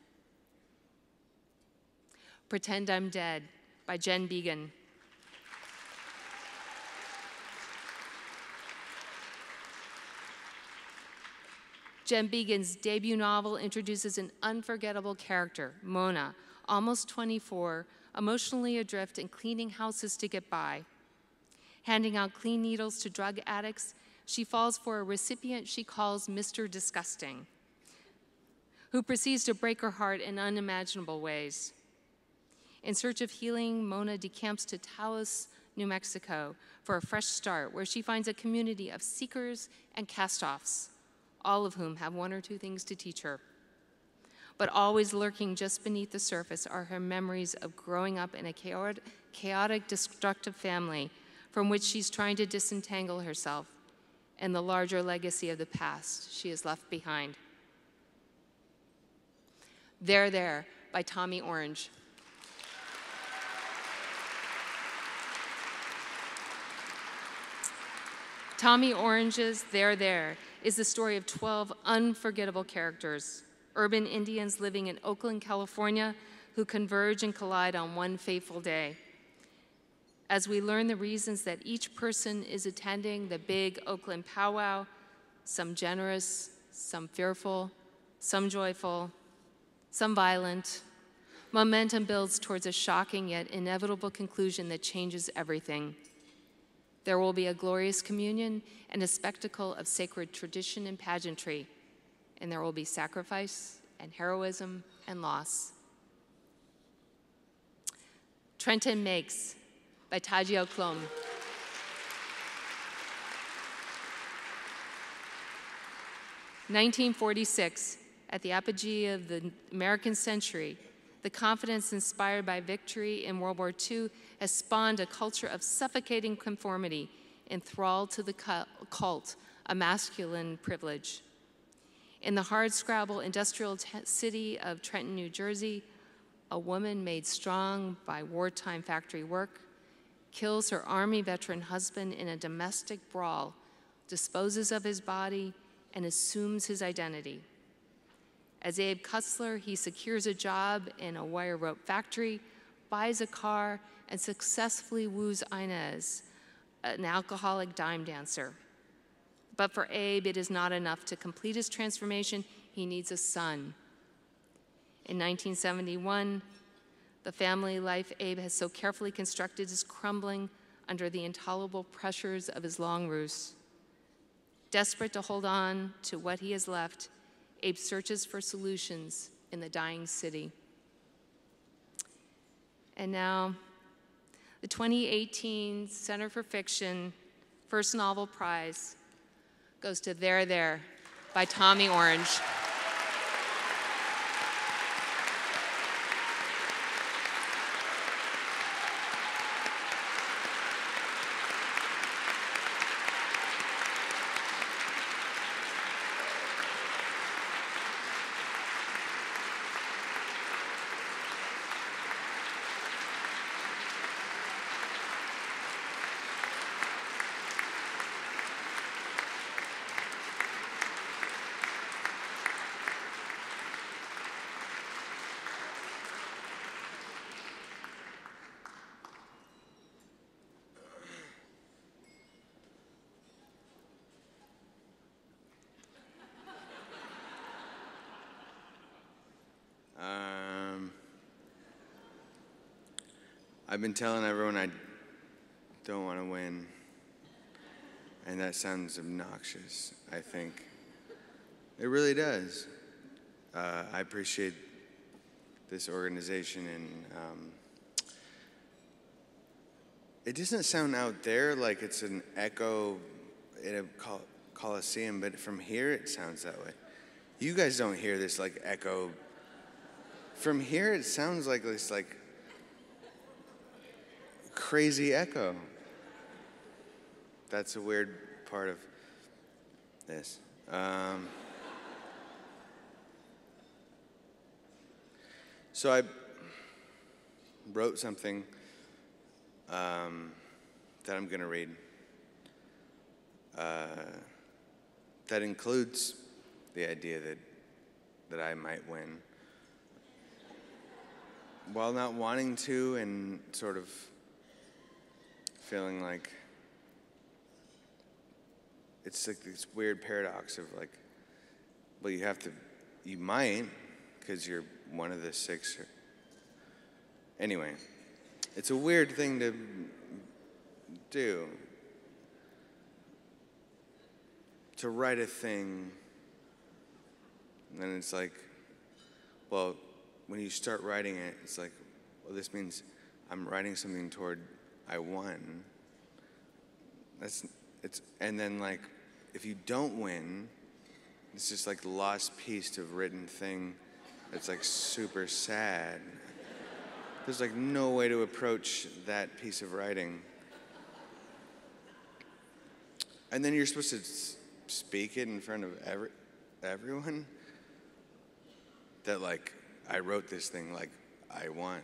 Pretend I'm Dead by Jen Began. Jen Began's debut novel introduces an unforgettable character, Mona, almost 24, emotionally adrift and cleaning houses to get by. Handing out clean needles to drug addicts, she falls for a recipient she calls Mr. Disgusting, who proceeds to break her heart in unimaginable ways. In search of healing, Mona decamps to Taos, New Mexico for a fresh start, where she finds a community of seekers and cast-offs, all of whom have 1 or 2 things to teach her. But always lurking just beneath the surface are her memories of growing up in a chaotic, destructive family from which she's trying to disentangle herself, and the larger legacy of the past she has left behind. There by Tommy Orange. Tommy Orange's There There is the story of 12 unforgettable characters, urban Indians living in Oakland, California, who converge and collide on one fateful day. As we learn the reasons that each person is attending the big Oakland powwow, some generous, some fearful, some joyful, some violent, momentum builds towards a shocking yet inevitable conclusion that changes everything. There will be a glorious communion and a spectacle of sacred tradition and pageantry, and there will be sacrifice and heroism and loss. Trenton Makes by Tajio Klom. (1946), at the apogee of the American century, the confidence inspired by victory in World War II has spawned a culture of suffocating conformity, enthralled to the cult of masculine privilege. In the hardscrabble industrial city of Trenton, New Jersey, a woman made strong by wartime factory work kills her Army veteran husband in a domestic brawl, disposes of his body, and assumes his identity. As Abe Kutzler, he secures a job in a wire rope factory, buys a car, and successfully woos Inez, an alcoholic dime dancer. But for Abe, it is not enough. To complete his transformation, he needs a son. In 1971, the family life Abe has so carefully constructed is crumbling under the intolerable pressures of his long ruse. Desperate to hold on to what he has left, Abe searches for solutions in the dying city. And now, the 2018 Center for Fiction First Novel Prize goes to There There by Tommy Orange. I've been telling everyone I don't want to win, and that sounds obnoxious, I think. It really does. I appreciate this organization, and it doesn't sound out there like it's an echo in a coliseum, but from here it sounds that way. You guys don't hear this like echo. From here it sounds like this like crazy echo. That's a weird part of this. So I wrote something that I'm going to read that includes the idea that I might win, while not wanting to, and sort of feeling like it's like this weird paradox of like, well, you might, because you're one of the six. Anyway, it's a weird thing to do, to write a thing, and then it's like, well, when you start writing it, it's like, well, this means I'm writing something toward I won. And then like, if you don't win, it's just like the lost piece of written thing that's like super sad. There's like no way to approach that piece of writing. And then you're supposed to speak it in front of everyone. That like, I wrote this thing like I won.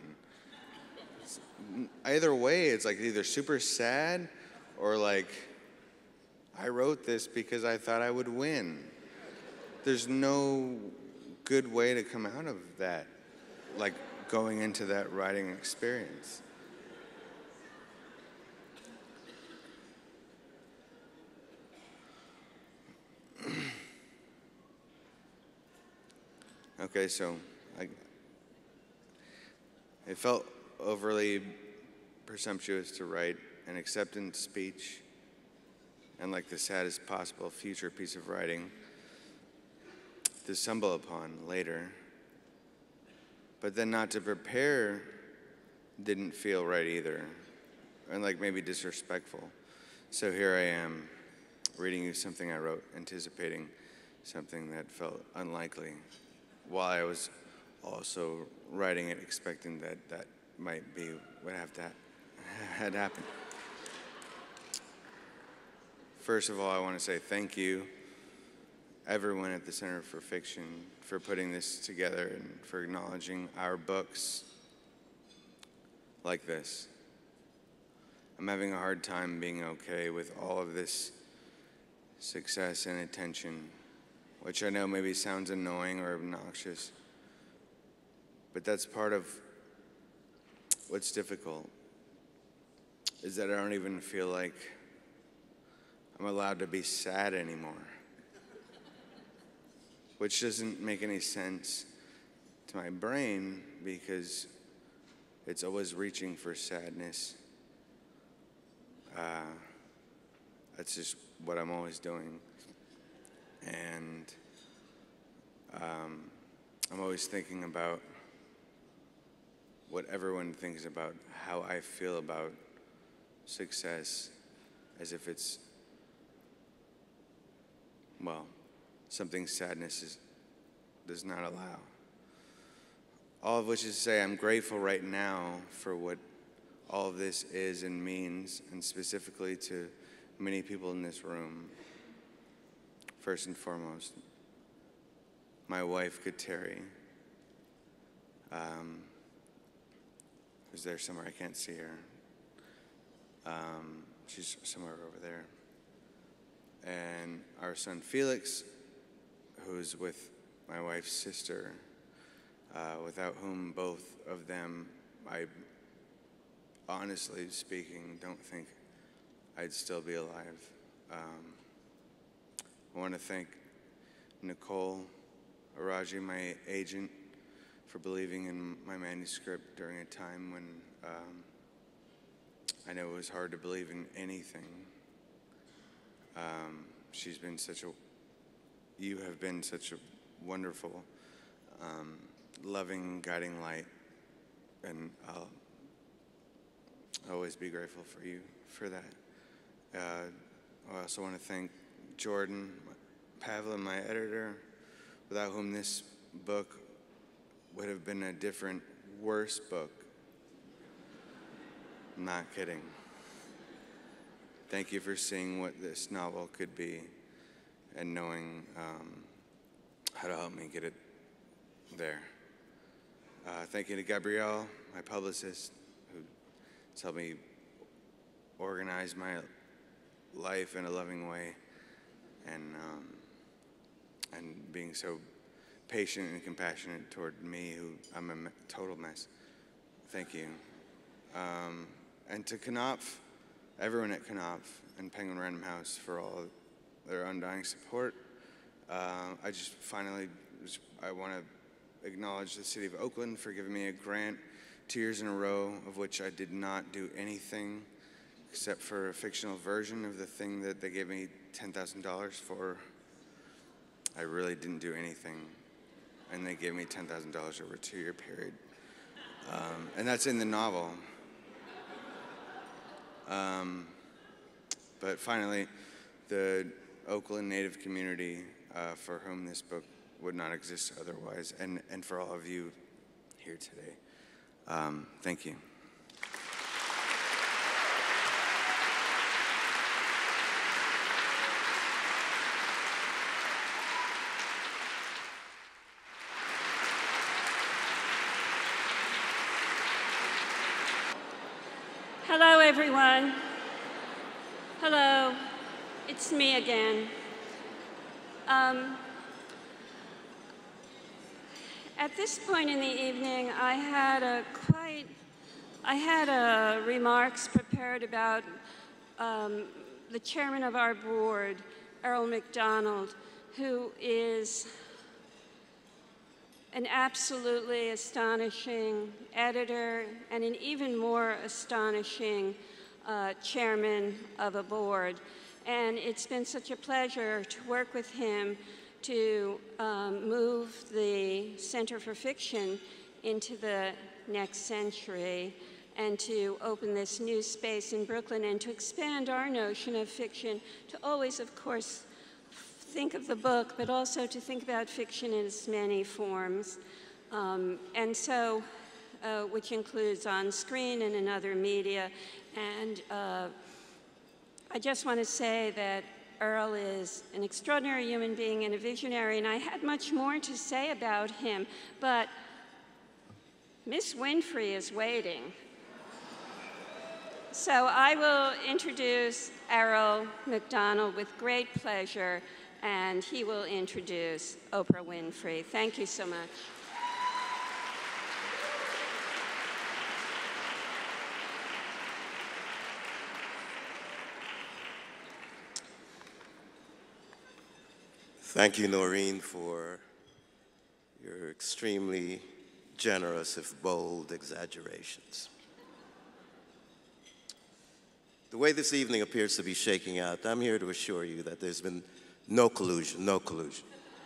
Either way, it's like either super sad or like I wrote this because I thought I would win. There's no good way to come out of that, like going into that writing experience. Okay, so it felt overly presumptuous to write an acceptance speech and like the saddest possible future piece of writing to stumble upon later. But then not to prepare didn't feel right either, and like maybe disrespectful. So here I am, reading you something I wrote, anticipating something that felt unlikely, while I was also writing it, expecting that that might be what had happened. First of all, I want to say thank you, everyone at the Center for Fiction, for putting this together and for acknowledging our books like this. I'm having a hard time being okay with all of this success and attention, which I know maybe sounds annoying or obnoxious, but that's part of what's difficult, is that I don't even feel like I'm allowed to be sad anymore, which doesn't make any sense to my brain because it's always reaching for sadness. That's just what I'm always doing. And I'm always thinking about what everyone thinks about how I feel about success, as if it's, well, something sadness does not allow. All of which is to say I'm grateful right now for what all of this is and means, and specifically to many people in this room. First and foremost, my wife, Kateri, who's there somewhere, I can't see her. She's somewhere over there. And our son, Felix, who's with my wife's sister, without whom both of them, I honestly speaking, don't think I'd still be alive. I want to thank Nicole Araji, my agent, for believing in my manuscript during a time when I know it was hard to believe in anything. She's been you have been such a wonderful, loving, guiding light, and I'll always be grateful for you for that. I also want to thank Jordan Pavlin, my editor, without whom this book would have been a different, worse book. I'm not kidding. Thank you for seeing what this novel could be and knowing how to help me get it there. Thank you to Gabrielle, my publicist, who's helped me organize my life in a loving way, and being so patient and compassionate toward me, who I'm a total mess. Thank you. And to Knopf, everyone at Knopf and Penguin Random House for all their undying support. I want to acknowledge the City of Oakland for giving me a grant 2 years in a row, of which I did not do anything except for a fictional version of the thing that they gave me $10,000 for. I really didn't do anything, and they gave me $10,000 over a 2-year period. And that's in the novel. But finally, the Oakland Native community, for whom this book would not exist otherwise, and for all of you here today. Thank you. Hello, everyone. Hello. It's me again. At this point in the evening, I had remarks prepared about the chairman of our board, Errol McDonald, who is an absolutely astonishing editor and an even more astonishing chairman of a board. And it's been such a pleasure to work with him to move the Center for Fiction into the next century and to open this new space in Brooklyn and to expand our notion of fiction to always, of course, think of the book, but also to think about fiction in its many forms. Which includes on screen and in other media. And I just want to say that Earl is an extraordinary human being and a visionary, and I had much more to say about him, but Miss Winfrey is waiting. So I will introduce Errol McDonald with great pleasure, and he will introduce Oprah Winfrey. Thank you so much. Thank you, Noreen, for your extremely generous, if bold, exaggerations. The way this evening appears to be shaking out, I'm here to assure you that there's been no collusion, no collusion.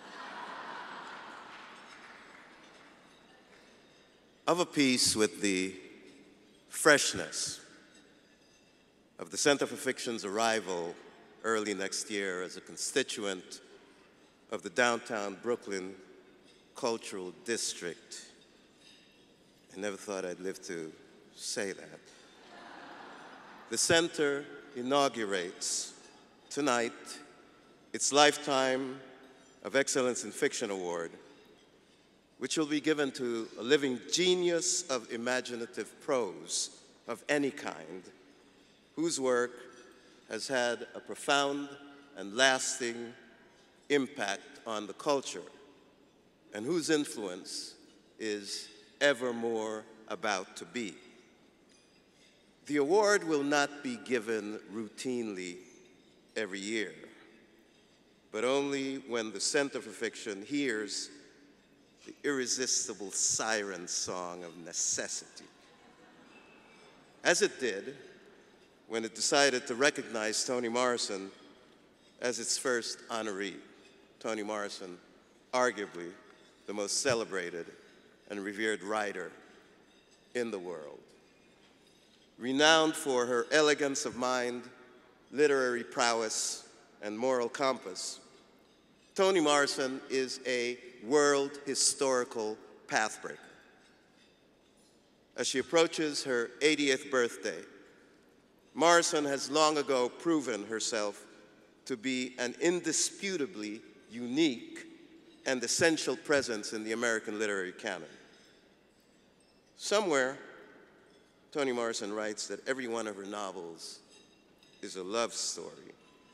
Of a piece with the freshness of the Center for Fiction's arrival early next year as a constituent of the downtown Brooklyn Cultural District. I never thought I'd live to say that. The center inaugurates tonight its Lifetime of Excellence in Fiction Award, which will be given to a living genius of imaginative prose of any kind, whose work has had a profound and lasting impact on the culture, and whose influence is ever more about to be. The award will not be given routinely every year, but only when the Center for Fiction hears the irresistible siren song of necessity, as it did when it decided to recognize Toni Morrison as its first honoree. Toni Morrison, arguably the most celebrated and revered writer in the world. Renowned for her elegance of mind, literary prowess, and moral compass, Toni Morrison is a world historical pathbreaker. As she approaches her 80th birthday, Morrison has long ago proven herself to be an indisputably unique and essential presence in the American literary canon. Somewhere, Toni Morrison writes that every one of her novels is a love story,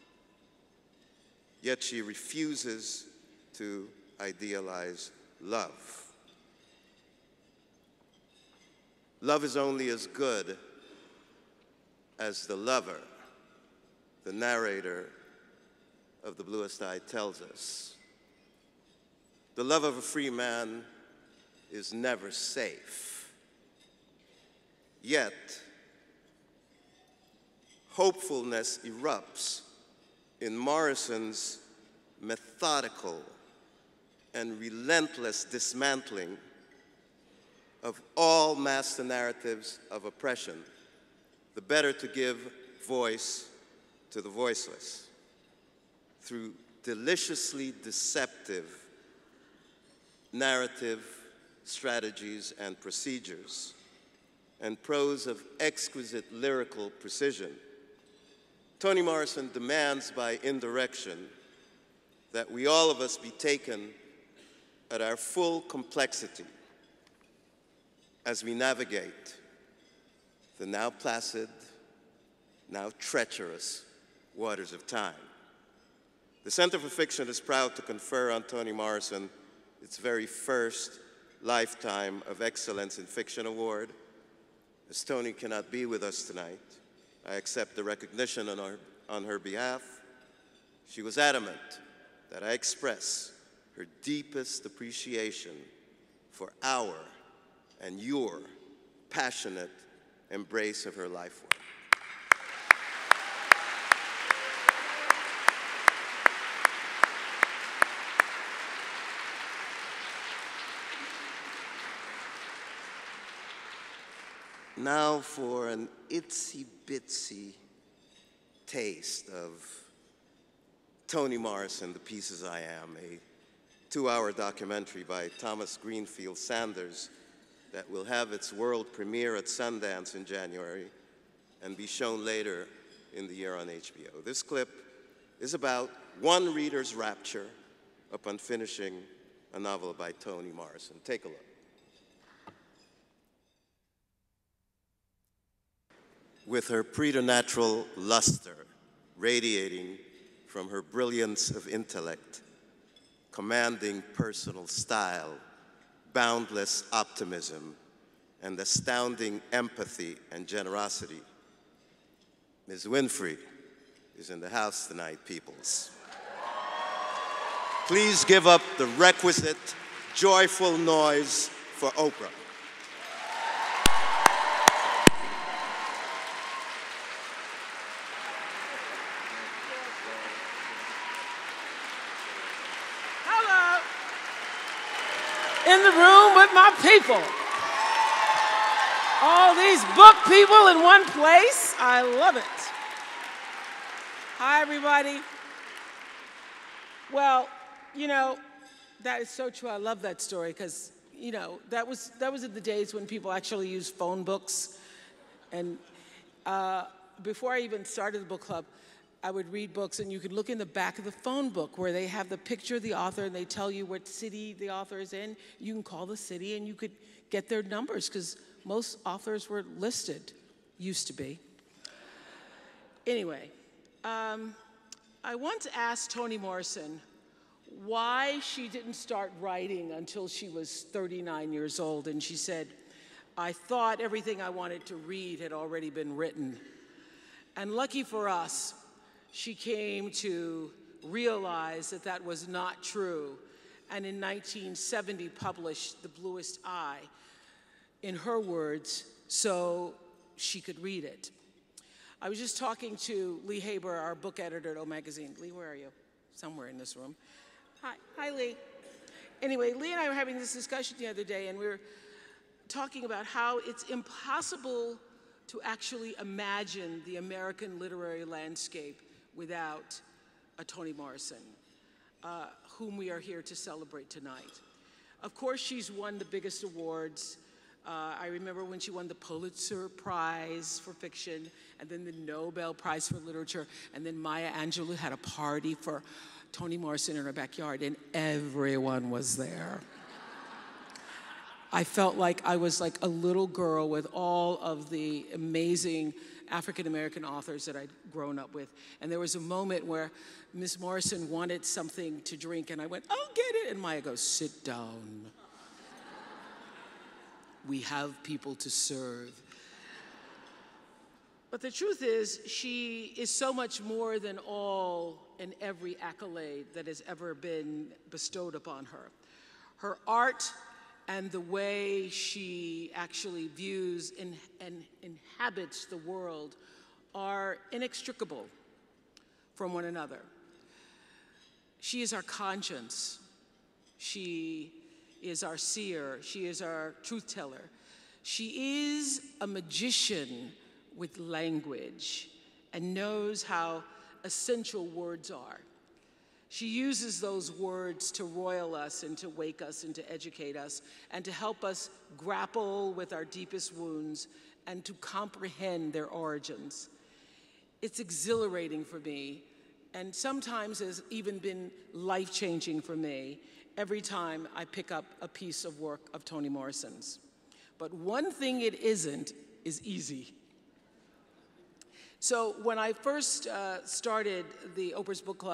yet she refuses to idealize love. Love is only as good as the lover, the narrator of The Bluest Eye tells us. The love of a free man is never safe. Yet, hopefulness erupts in Morrison's methodical and relentless dismantling of all master narratives of oppression, the better to give voice to the voiceless, through deliciously deceptive narrative strategies and procedures, and prose of exquisite lyrical precision. Toni Morrison demands by indirection that we all of us be taken at our full complexity as we navigate the now placid, now treacherous waters of time. The Center for Fiction is proud to confer on Toni Morrison its very first Lifetime of Excellence in Fiction Award. As Toni cannot be with us tonight, I accept the recognition on her behalf. She was adamant that I express her deepest appreciation for our and your passionate embrace of her life work. Now for an itsy-bitsy taste of Toni Morrison, The Pieces I Am, a 2-hour documentary by Thomas Greenfield Sanders that will have its world premiere at Sundance in January and be shown later in the year on HBO. This clip is about one reader's rapture upon finishing a novel by Toni Morrison. Take a look. With her preternatural luster radiating from her brilliance of intellect, commanding personal style, boundless optimism, and astounding empathy and generosity, Ms. Winfrey is in the house tonight, peoples. Please give up the requisite joyful noise for Oprah. In the room with my people. All these book people in one place. I love it. Hi, everybody. Well, you know, that is so true. I love that story because, you know, that was in the days when people actually used phone books. And before I even started the book club, I would read books, and you could look in the back of the phone book where they have the picture of the author, and they tell you what city the author is in. You can call the city, and you could get their numbers, because most authors were listed, used to be. Anyway, I once asked Toni Morrison why she didn't start writing until she was 39 years old, and she said, "I thought everything I wanted to read had already been written." And lucky for us, she came to realize that that was not true, and in 1970 published The Bluest Eye, in her words, so she could read it. I was just talking to Lee Haber, our book editor at O Magazine. Lee, where are you? Somewhere in this room. Hi, Lee. Anyway, Lee and I were having this discussion the other day, and we were talking about how it's impossible to actually imagine the American literary landscape without a Toni Morrison, whom we are here to celebrate tonight. Of course, she's won the biggest awards. I remember when she won the Pulitzer Prize for fiction, and then the Nobel Prize for literature, and then Maya Angelou had a party for Toni Morrison in her backyard, and everyone was there. I felt like I was like a little girl with all of the amazing African-American authors that I'd grown up with. And there was a moment where Miss Morrison wanted something to drink, and I went, "I'll get it." And Maya goes, "Sit down. We have people to serve." But the truth is, she is so much more than all and every accolade that has ever been bestowed upon her. Her art and the way she actually views and inhabits the world are inextricable from one another. She is our conscience. She is our seer. She is our truth teller. She is a magician with language and knows how essential words are. She uses those words to roil us and to wake us and to educate us and to help us grapple with our deepest wounds and to comprehend their origins. It's exhilarating for me, and sometimes has even been life-changing for me every time I pick up a piece of work of Toni Morrison's. But one thing it isn't is easy. So when I first started the Oprah's Book Club,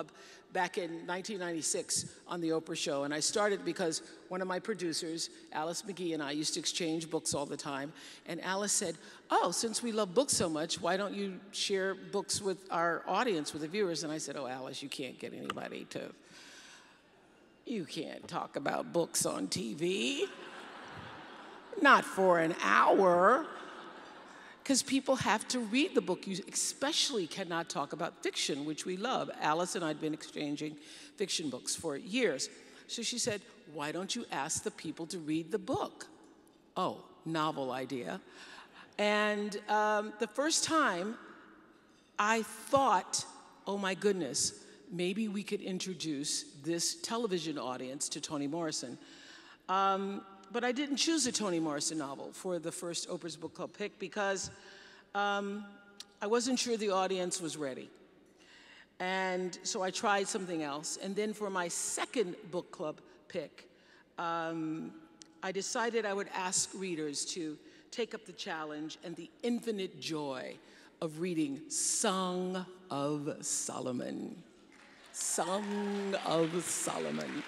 back in 1996 on the Oprah show. And I started because one of my producers, Alice McGee, and I used to exchange books all the time. And Alice said, oh, since we love books so much, why don't you share books with our audience, with the viewers? And I said, oh, Alice, you can't get anybody to, you can't talk about books on TV. Not for an hour. Because people have to read the book. You especially cannot talk about fiction, which we love. Alice and I had been exchanging fiction books for years. So she said, why don't you ask the people to read the book? Oh, novel idea. And the first time, I thought, oh my goodness, maybe we could introduce this television audience to Toni Morrison. But I didn't choose a Toni Morrison novel for the first Oprah's Book Club pick because I wasn't sure the audience was ready. And so I tried something else. And then for my second book club pick, I decided I would ask readers to take up the challenge and the infinite joy of reading Song of Solomon. Song of Solomon.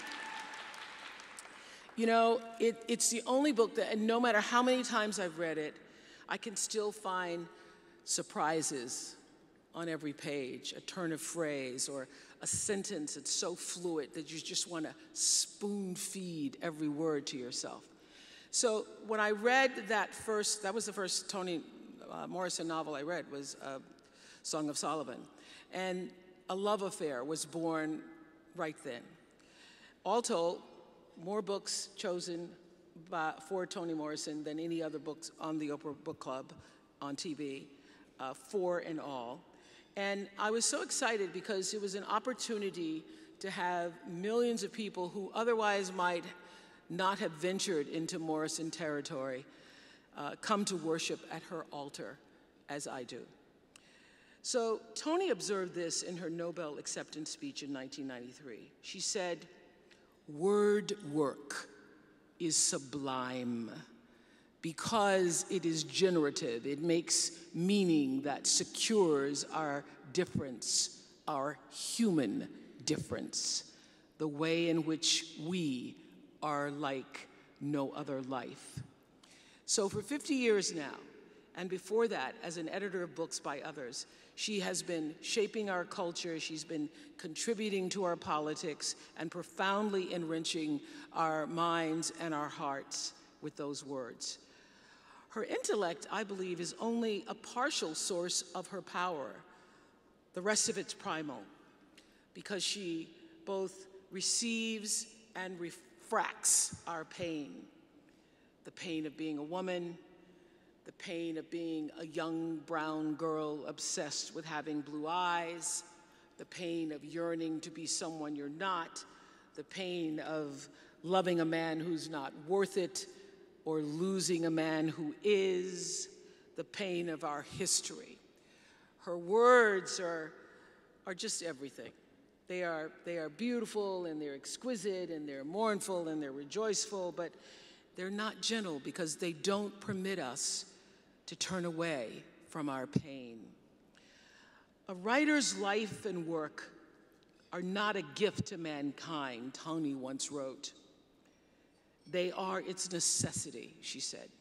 You know, it's the only book that, and no matter how many times I've read it, I can still find surprises on every page, a turn of phrase or a sentence that's so fluid that you just want to spoon feed every word to yourself. So when I read that was the first Toni Morrison novel I read, was Song of Solomon. And a love affair was born right then. All told, more books chosen for Toni Morrison than any other books on the Oprah Book Club on TV, 4 in all. And I was so excited because it was an opportunity to have millions of people who otherwise might not have ventured into Morrison territory come to worship at her altar, as I do. So Toni observed this in her Nobel acceptance speech in 1993. She said, word work is sublime because it is generative. It makes meaning that secures our difference, our human difference, the way in which we are like no other life. So for 50 years now, and before that, as an editor of books by others, she has been shaping our culture, she's been contributing to our politics, and profoundly enriching our minds and our hearts with those words. Her intellect, I believe, is only a partial source of her power. The rest of it's primal, because she both receives and refracts our pain. The pain of being a woman, the pain of being a young brown girl obsessed with having blue eyes, the pain of yearning to be someone you're not, the pain of loving a man who's not worth it, or losing a man who is, the pain of our history. Her words are just everything. They are beautiful, and they're exquisite, and they're mournful, and they're rejoiceful, but they're not gentle because they don't permit us to turn away from our pain. A writer's life and work are not a gift to mankind, Toni once wrote. They are its necessity, she said.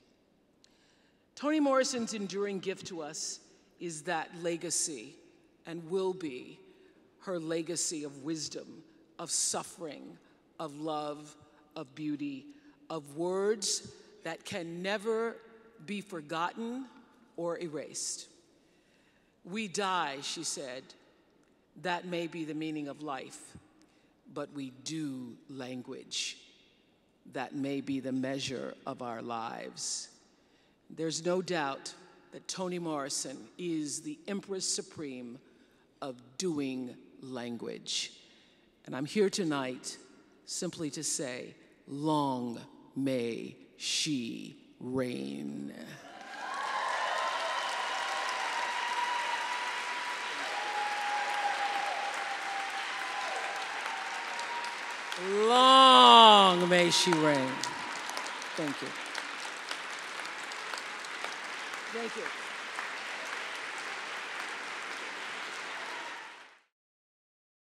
Toni Morrison's enduring gift to us is that legacy, and will be her legacy of wisdom, of suffering, of love, of beauty, of words that can never be forgotten or erased. We die, she said. That may be the meaning of life, but we do language. That may be the measure of our lives. There's no doubt that Toni Morrison is the Empress Supreme of doing language. And I'm here tonight simply to say, long may she reign. Long may she reign. Thank you. Thank you.